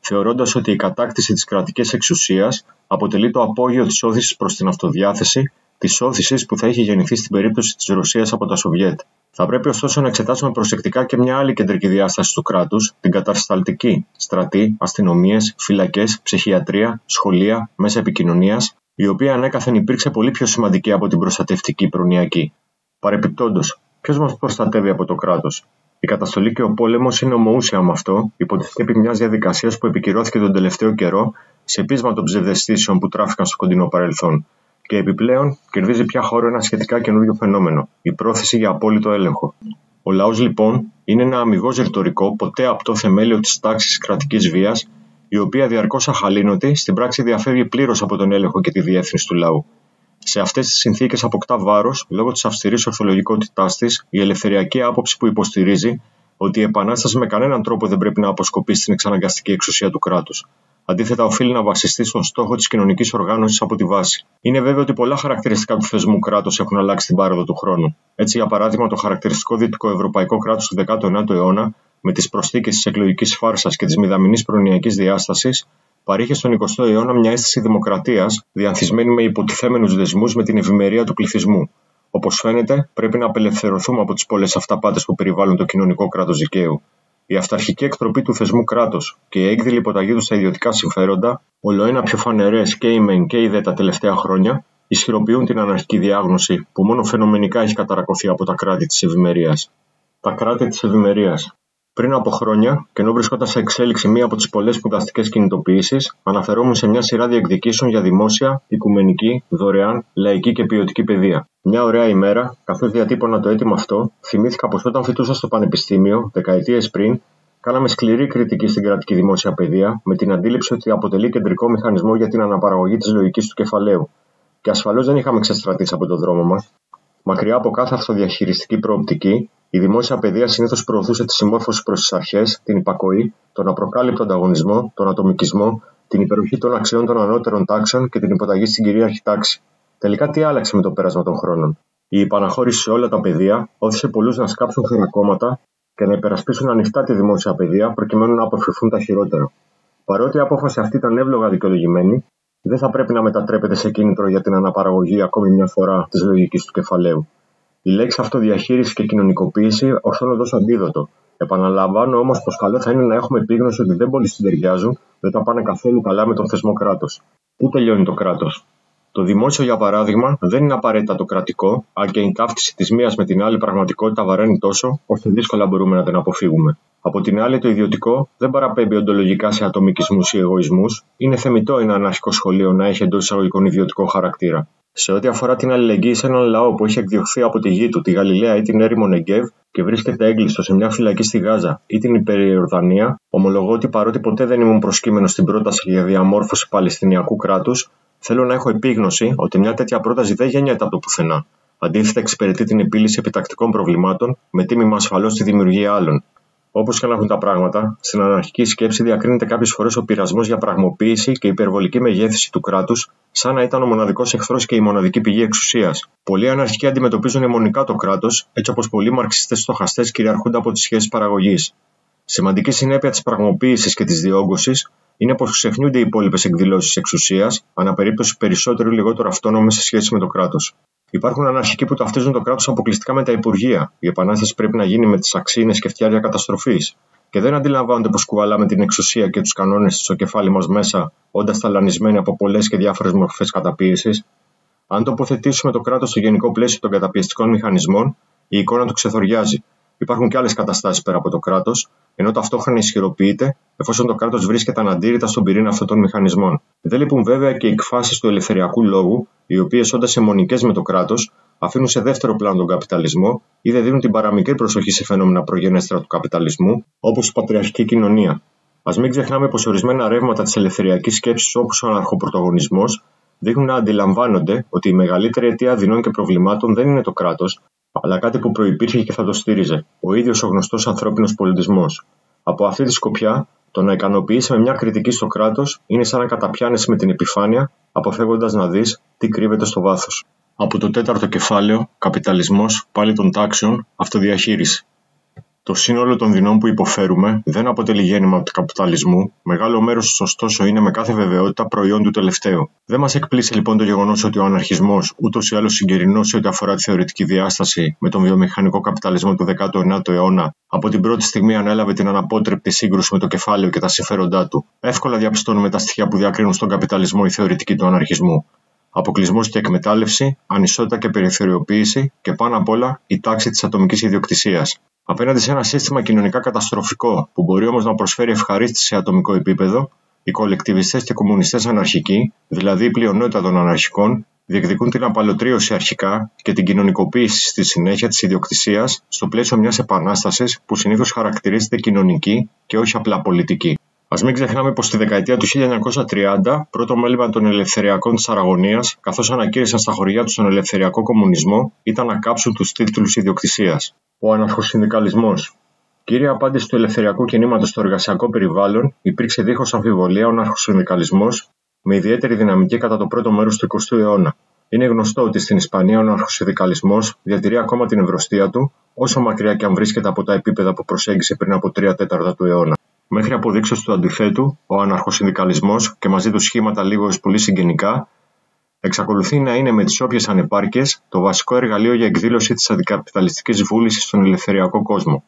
[SPEAKER 1] θεωρώντας ότι η κατάκτηση της κρατικής εξουσίας αποτελεί το απόγειο της όθησης προς την αυτοδιάθεση, της όθησης που θα είχε γεννηθεί στην περίπτωση της Ρωσίας από τα Σοβιέτ. Θα πρέπει ωστόσο να εξετάσουμε προσεκτικά και μια άλλη κεντρική διάσταση του κράτους, την κατασταλτική: στρατοί, αστυνομίες, φυλακές, ψυχιατρία, σχολεία, μέσα επικοινωνίας, η οποία ανέκαθεν υπήρξε πολύ πιο σημαντική από την προστατευτική προνοιακή. Παρεπιπτόντως, ποιος μας προστατεύει από το κράτος? Η καταστολή και ο πόλεμος είναι ομοούσια με αυτό, υπό τη σκέπη μιας διαδικασίας που επικυρώθηκε τον τελευταίο καιρό σε πείσμα των ψευδαισθήσεων που τράφηκαν στο κοντινό παρελθόν. Και επιπλέον κερδίζει πια χώρο ένα σχετικά καινούριο φαινόμενο: η πρόθεση για απόλυτο έλεγχο. Ο λαός λοιπόν είναι ένα αμιγώς ρητορικό, ποτέ απτό θεμέλιο της τάξης κρατικής βίας, η οποία διαρκώς αχαλήνωτη, στην πράξη διαφεύγει πλήρως από τον έλεγχο και τη διεύθυνση του λαού. Σε αυτές τις συνθήκες αποκτά βάρος, λόγω της αυστηρής ορθολογικότητάς της, η ελευθεριακή άποψη που υποστηρίζει ότι η επανάσταση με κανέναν τρόπο δεν πρέπει να αποσκοπεί στην εξαναγκαστική εξουσία του κράτους. Αντίθετα, οφείλει να βασιστεί στον στόχο της κοινωνικής οργάνωσης από τη βάση. Είναι βέβαιο ότι πολλά χαρακτηριστικά του θεσμού κράτους έχουν αλλάξει την πάροδο του χρόνου. Έτσι, για παράδειγμα, το χαρακτηριστικό δυτικοευρωπαϊκό κράτος του δέκατου ενάτου αιώνα, με τις προσθήκες της εκλογικής φάρσας και της μηδαμινής προνοιακής διάστασης, παρήχε στον εικοστό αιώνα μια αίσθηση δημοκρατίας, διανθισμένη με υποτιθέμενους δεσμούς με την ευημερία του πληθυσμού. Όπως φαίνεται, πρέπει να απελευθερωθούμε από τις πολλές αυταπάτες που περιβάλλουν το κοινωνικό κράτος δικαίου. Η αυταρχική εκτροπή του θεσμού κράτος και η έκδηλη υποταγή του στα ιδιωτικά συμφέροντα, ολοένα πιο φανερές και η μεν και η δε τα τελευταία χρόνια, ισχυροποιούν την αναρχική διάγνωση που μόνο φαινομενικά έχει καταρακωθεί από τα κράτη της ευημερίας. Τα κράτη της ευημερίας. Πριν από χρόνια, και ενώ βρισκόταν σε εξέλιξη μία από τις πολλές σπουδαστικές κινητοποιήσεις, αναφερόμουν σε μια σειρά διεκδικήσεων για δημόσια, οικουμενική, δωρεάν, λαϊκή και ποιοτική παιδεία. Μια ωραία ημέρα, καθώς διατύπωνα το αίτημα αυτό, θυμήθηκα πως όταν φοιτούσα στο πανεπιστήμιο, δεκαετίες πριν, κάναμε σκληρή κριτική στην κρατική δημόσια παιδεία, με την αντίληψη ότι αποτελεί κεντρικό μηχανισμό για την αναπαραγωγή της λογικής του κεφαλαίου. Και ασφαλώς δεν είχαμε ξεστρατήσει από τον δρόμο μας. Μακριά από κάθε αυτοδιαχειριστική προοπτική, η δημόσια παιδεία συνήθως προωθούσε τη συμμόρφωση προς τις αρχές, την υπακοή, τον απροκάλυπτο ανταγωνισμό, τον ατομικισμό, την υπεροχή των αξιών των ανώτερων τάξεων και την υποταγή στην κυρίαρχη τάξη. Τελικά, τι άλλαξε με το πέρασμα των χρόνων? Η υπαναχώρηση σε όλα τα παιδεία όθησε πολλούς να σκάψουν χαρακόμματα και να υπερασπίσουν ανοιχτά τη δημόσια παιδεία προκειμένου να αποφευθούν τα χειρότερα. Παρότι η απόφαση αυτή ήταν εύλογα δικαιολογημένη, δεν θα πρέπει να μετατρέπεται σε κίνητρο για την αναπαραγωγή ακόμη μια φορά της λογικής του κεφαλαίου. Η λέξη αυτοδιαχείριση και κοινωνικοποίηση ορθώνω ως αντίδοτο. Επαναλαμβάνω όμως πως καλό θα είναι να έχουμε επίγνωση ότι δεν πολύ συντεριάζουν, δεν τα πάνε καθόλου καλά με τον θεσμό κράτος. Πού τελειώνει το κράτος? Το δημόσιο, για παράδειγμα, δεν είναι απαραίτητα το κρατικό, αν και η ταύτιση της μίας με την άλλη πραγματικότητα βαραίνει τόσο, ώστε δύσκολα μπορούμε να την αποφύγουμε. Από την άλλη, το ιδιωτικό δεν παραπέμπει οντολογικά σε ατομικισμούς ή εγωισμούς. Είναι θεμιτό ένα αναρχικό σχολείο να έχει εντός εισαγωγικών ιδιωτικό χαρακτήρα. Σε ό,τι αφορά την αλληλεγγύη σε έναν λαό που έχει εκδιωχθεί από τη γη του, τη Γαλιλαία ή την έρημο Νεγκέβ και βρίσκεται έγκλειστο σε μια φυλακή στη Γάζα ή την Υπεριορδανία, ομολογώ ότι παρότι ποτέ δεν ήμουν προσκύμενος στην πρόταση για διαμόρφωση Παλαιστινιακού κράτους, θέλω να έχω επίγνωση ότι μια τέτοια πρόταση δεν γεννιέται από το πουθενά. Αντίθετα, εξυπηρετεί την επίλυση επιτακτικών προβλημάτων με τίμημα ασφαλώς τη δημιουργία άλλων. Όπως και να έχουν τα πράγματα, στην αναρχική σκέψη διακρίνεται κάποιες φορές ο πειρασμός για πραγμοποίηση και υπερβολική μεγέθυνση του κράτους, σαν να ήταν ο μοναδικός εχθρός και η μοναδική πηγή εξουσίας. Πολλοί αναρχικοί αντιμετωπίζουν αιμονικά το κράτος, έτσι όπως πολλοί μαρξιστές στοχαστές κυριαρχούνται από τις σχέσεις παραγωγής. Σημαντική συνέπεια της πραγμοποίησης και της διόγκωσης είναι πως ξεχνιούνται οι υπόλοιπες εκδηλώσεις εξουσίας, ανά περίπτωση περισσότερο ή λιγότερο αυτόνομες σε σχέση με το κράτος. Υπάρχουν αναρχικοί που ταυτίζουν το κράτος αποκλειστικά με τα υπουργεία. Η επανάσταση πρέπει να γίνει με τις αξίνες και φτιάρια καταστροφής. Και δεν αντιλαμβάνονται πως κουβαλάμε την εξουσία και τους κανόνες στο κεφάλι μας μέσα, όντας ταλανισμένοι από πολλές και διάφορες μορφές καταπίεσης. Αν τοποθετήσουμε το κράτος στο γενικό πλαίσιο των καταπιεστικών μηχανισμών, η εικόνα του ξεθοριάζει. Υπάρχουν και άλλες καταστάσεις πέρα από το κράτος, ενώ ταυτόχρονα ισχυροποιείται εφόσον το κράτος βρίσκεται αναντήρητα στον πυρήνα αυτών των μηχανισμών. Δεν λείπουν βέβαια και οι εκφάσεις του ελευθεριακού λόγου, οι οποίες όντας αιμονικές με το κράτος, αφήνουν σε δεύτερο πλάνο τον καπιταλισμό ή δεν δίνουν την παραμικρή προσοχή σε φαινόμενα προγενέστερα του καπιταλισμού, όπως η πατριαρχική κοινωνία. Ας μην ξεχνάμε πως ορισμένα ρεύματα της ελευθεριακής σκέψης, όπως ο αναρχοπρωταγωνισμός, δείχνουν να αντιλαμβάνονται ότι η μεγαλύτερη αιτία δεινών και προβλημάτων δεν είναι το κράτος, αλλά κάτι που προϋπήρχε και θα το στήριζε, ο ίδιος ο γνωστός ανθρώπινος πολιτισμός. Από αυτή τη σκοπιά, το να ικανοποιήσει με μια κριτική στο κράτος είναι σαν να καταπιάνεσαι με την επιφάνεια, αποφεύγοντας να δεις τι κρύβεται στο βάθος. Από το τέταρτο κεφάλαιο, καπιταλισμός, πάλι των τάξεων, αυτοδιαχείριση. Το σύνολο των δεινών που υποφέρουμε δεν αποτελεί γέννημα του καπιταλισμού, μεγάλο μέρος του ωστόσο είναι με κάθε βεβαιότητα προϊόν του τελευταίου. Δεν μας εκπλήσει λοιπόν το γεγονός ότι ο αναρχισμός, ούτως ή άλλως συγκερινός σε ό,τι αφορά τη θεωρητική διάσταση με τον βιομηχανικό καπιταλισμό του δέκατου ενάτου αιώνα, από την πρώτη στιγμή ανέλαβε την αναπότρεπτη σύγκρουση με το κεφάλαιο και τα συμφέροντά του. Εύκολα διαπιστώνουμε τα στοιχεία που διακρίνουν στον καπιταλισμό η θεωρητική του αναρχισμού. Αποκλεισμός και εκμετάλλευση, ανισότητα και περιθωριοποίηση και πάνω απ' όλα η τάξη της ατομικής ιδιοκτησίας. Απέναντι σε ένα σύστημα κοινωνικά καταστροφικό που μπορεί όμως να προσφέρει ευχαρίστηση σε ατομικό επίπεδο, οι κολεκτιβιστές και κομμουνιστές αναρχικοί, δηλαδή η πλειονότητα των αναρχικών, διεκδικούν την απαλωτρίωση αρχικά και την κοινωνικοποίηση στη συνέχεια της ιδιοκτησίας στο πλαίσιο μιας επανάστασης που συνήθως χαρακτηρίζεται κοινωνική και όχι απλά πολιτική. Ας μην ξεχνάμε πως στη δεκαετία του χίλια εννιακόσια τριάντα, πρώτο μέλημα των ελευθεριακών της Αραγωνίας, καθώς ανακήρυσαν στα χωριά τους τον ελευθεριακό κομμουνισμό, ήταν να κάψουν τους τίτλους ιδιοκτησίας. Ο αναρχοσυνδικαλισμός. Κύρια απάντηση του ελευθεριακού κινήματος στο εργασιακό περιβάλλον υπήρξε δίχως αμφιβολία ο αναρχοσυνδικαλισμός, με ιδιαίτερη δυναμική κατά το πρώτο μέρος του εικοστού αιώνα. Είναι γνωστό ότι στην Ισπανία ο αναρχοσυνδικαλισμός διατηρεί ακόμα την ευρωστία του, όσο μακριά και αν βρίσκεται από τα επίπεδα που προσέγγισε πριν από τρία τέταρτα του αιώνα. Μέχρι αποδείξεως του αντιθέτου, ο αναρχοσυνδικαλισμός και μαζί του σχήματα λίγο έως πολύ συγγενικά, εξακολουθεί να είναι με τις όποιες ανεπάρκειες το βασικό εργαλείο για εκδήλωση της αντικαπιταλιστικής βούλησης στον ελευθεριακό κόσμο.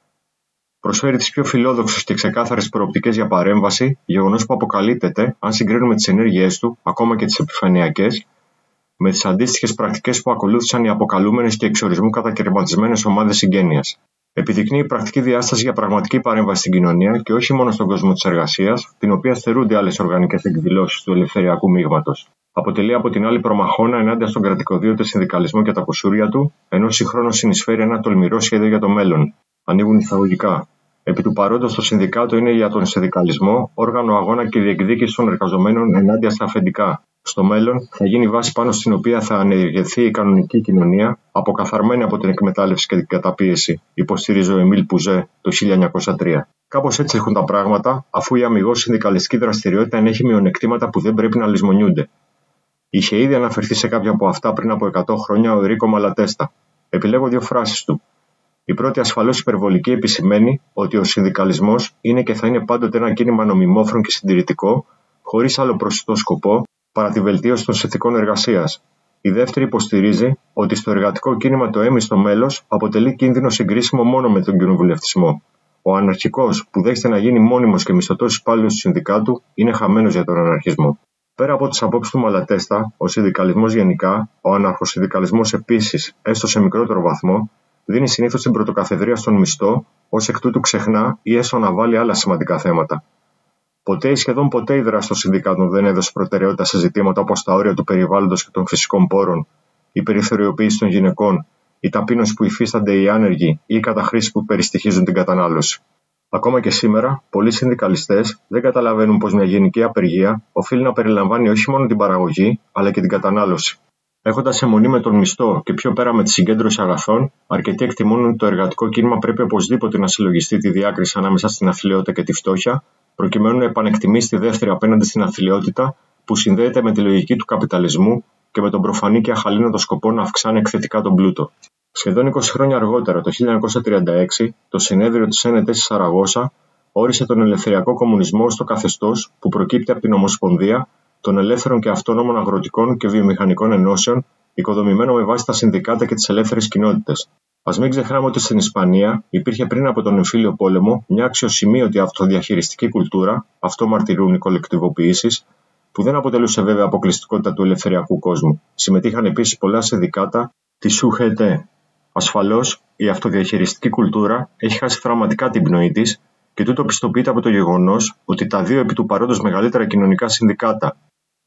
[SPEAKER 1] Προσφέρει τις πιο φιλόδοξες και ξεκάθαρες προοπτικές για παρέμβαση, γεγονός που αποκαλύπτεται αν συγκρίνουμε τις ενέργειές του, ακόμα και τις επιφανειακές, με τις αντίστοιχες πρακτικές που ακολούθησαν οι αποκαλούμενες και εξορισμού κατακαιρματισμένες ομάδες συγγένειας. Επιδεικνύει πρακτική διάσταση για πραγματική παρέμβαση στην κοινωνία και όχι μόνο στον κόσμο της εργασίας, την οποία στερούνται άλλες οργανικές εκδηλώσεις του ελευθεριακού μείγματος. Αποτελεί από την άλλη προμαχώνα ενάντια στον κρατικοδίωτε συνδικαλισμό και τα κουσούρια του, ενώ συγχρόνως συνεισφέρει ένα τολμηρό σχέδιο για το μέλλον. Ανοίγουν εισαγωγικά. Επί του παρόντος, το Συνδικάτο είναι για τον συνδικαλισμό όργανο αγώνα και διεκδίκηση των εργαζομένων ενάντια στα αφεντικά. Στο μέλλον, θα γίνει βάση πάνω στην οποία θα ανεργεθεί η κανονική κοινωνία, αποκαθαρμένη από την εκμετάλλευση και την καταπίεση, υποστηρίζει ο Εμίλ Πουζέ το χίλια εννιακόσια τρία. Κάπως έτσι έχουν τα πράγματα, αφού η αμιγώς συνδικαλιστική δραστηριότητα ενέχει μειονεκτήματα που δεν πρέπει να λησμονιούνται. Είχε ήδη αναφερθεί σε κάποια από αυτά πριν από εκατό χρόνια ο Ερίκο Μαλατέστα. Επιλέγω δύο φράσεις του. Η πρώτη, ασφαλώς υπερβολική, επισημαίνει ότι ο συνδικαλισμός είναι και θα είναι πάντοτε ένα κίνημα νομιμόφρον και συντηρητικό, χωρίς άλλο προσιτό σκοπό παρά τη βελτίωση των συνθηκών εργασίας. Η δεύτερη υποστηρίζει ότι στο εργατικό κίνημα το έμιστο μέλος αποτελεί κίνδυνο συγκρίσιμο μόνο με τον κοινοβουλευτισμό. Ο αναρχικός που δέχεται να γίνει μόνιμος και μισθωτός υπάλληλος του συνδικάτου είναι χαμένος για τον αναρχισμό. Πέρα από τις απόψεις του Μαλατέστα, ο συνδικαλισμός γενικά, ο αναρχοσυνδικαλισμός επίσης, έστω σε μικρότερο βαθμό, δίνει συνήθως την πρωτοκαθεδρία στον μισθό, ως εκ τούτου ξεχνά ή έστω αναβάλει άλλα σημαντικά θέματα. Ποτέ ή σχεδόν ποτέ η δράση των συνδικάτων δεν έδωσε προτεραιότητα σε ζητήματα όπως τα όρια του περιβάλλοντος και των φυσικών πόρων, η περιθωριοποίηση των γυναικών, η ταπείνωση που υφίστανται οι άνεργοι ή οι καταχρήσεις που περιστοιχίζουν την κατανάλωση. Ακόμα και σήμερα, πολλοί συνδικαλιστές δεν καταλαβαίνουν πως μια γενική απεργία οφείλει να περιλαμβάνει όχι μόνο την παραγωγή, αλλά και την κατανάλωση. Έχοντας αιμονή με τον μισθό και πιο πέρα με τη συγκέντρωση αγαθών, αρκετοί εκτιμούν ότι το εργατικό κίνημα πρέπει οπωσδήποτε να συλλογιστεί τη διάκριση ανάμεσα στην αθλιότητα και τη φτώχεια, προκειμένου να επανεκτιμήσει τη δεύτερη απέναντι στην αθλιότητα που συνδέεται με τη λογική του καπιταλισμού και με τον προφανή και αχαλήνοτο σκοπό να αυξάνει εκθετικά τον πλούτο. Σχεδόν είκοσι χρόνια αργότερα, το χίλια εννιακόσια τριάντα έξι, το συνέδριο της Εν Ε ΝΤ στη Σαραγώσα όρισε τον ελευθεριακό κομμουνισμό ως το καθεστώς που προκύπτει από την Ομοσπονδία των Ελεύθερων και Αυτόνομων Αγροτικών και Βιομηχανικών Ενώσεων, οικοδομημένο με βάση τα συνδικάτα και τις ελεύθερες κοινότητες. Ας μην ξεχνάμε ότι στην Ισπανία υπήρχε πριν από τον εμφύλιο πόλεμο μια αξιοσημείωτη αυτοδιαχειριστική κουλτούρα, αυτό μαρτυρούν οι κολεκτιβοποιήσεις, που δεν αποτελούσε βέβαια αποκλειστικότητα του ελευθεριακού κόσμου. Συμμετείχαν επίσης πολλά συνδικάτα της U G T. Ασφαλώς, η αυτοδιαχειριστική κουλτούρα έχει χάσει δραματικά την πνοή της και τούτο πιστοποιείται από το γεγονός ότι τα δύο επί του παρόντος μεγαλύτερα κοινωνικά συνδικάτα,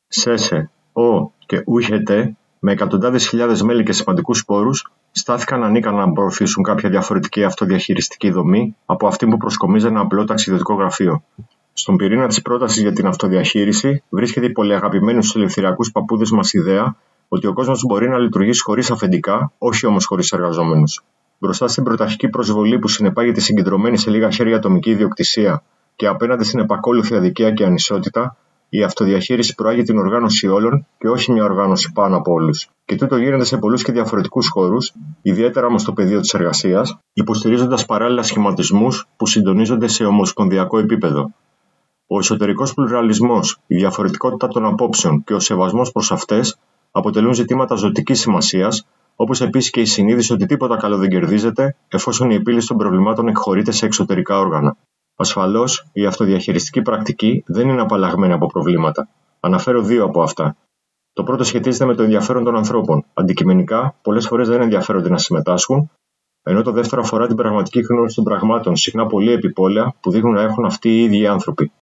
[SPEAKER 1] ΣΕΣΕ, Ο και U G T, με εκατοντάδες χιλιάδες μέλη και σημαντικούς πόρους, στάθηκαν ανίκανα να προωθήσουν κάποια διαφορετική αυτοδιαχειριστική δομή από αυτή που προσκομίζει ένα απλό ταξιδιωτικό γραφείο. Στον πυρήνα της πρότασης για την αυτοδιαχείριση βρίσκεται η πολυαγαπημένη στους ελευθεριακούς παππούδες μας ιδέα ότι ο κόσμος μπορεί να λειτουργήσει χωρίς αφεντικά, όχι όμως χωρίς εργαζόμενους. Μπροστά στην πρωταρχική προσβολή που συνεπάγεται συγκεντρωμένη σε λίγα χέρια ατομική ιδιοκτησία και απέναντι στην επακόλουθη αδικία και ανισότητα, η αυτοδιαχείριση προάγει την οργάνωση όλων και όχι μια οργάνωση πάνω από όλους. Και τούτο γίνεται σε πολλούς και διαφορετικούς χώρους, ιδιαίτερα όμως στο πεδίο της εργασίας, υποστηρίζοντας παράλληλα σχηματισμούς που συντονίζονται σε ομοσπονδιακό επίπεδο. Ο εσωτερικός πλουραλισμός, η διαφορετικότητα των απόψεων και ο σεβασμός προς αυτές αποτελούν ζητήματα ζωτικής σημασίας, όπως επίσης και η συνείδηση ότι τίποτα καλό δεν κερδίζεται εφόσον η επίλυση των προβλημάτων εκχωρείται σε εξωτερικά όργανα. Ασφαλώς, η αυτοδιαχειριστική πρακτική δεν είναι απαλλαγμένη από προβλήματα. Αναφέρω δύο από αυτά. Το πρώτο σχετίζεται με το ενδιαφέρον των ανθρώπων. Αντικειμενικά, πολλές φορές δεν ενδιαφέρονται να συμμετάσχουν, ενώ το δεύτερο αφορά την πραγματική γνώση των πραγμάτων, συχνά πολύ επιπόλαια, που δείχνουν να έχουν αυτοί οι ίδιοι άνθρωποι.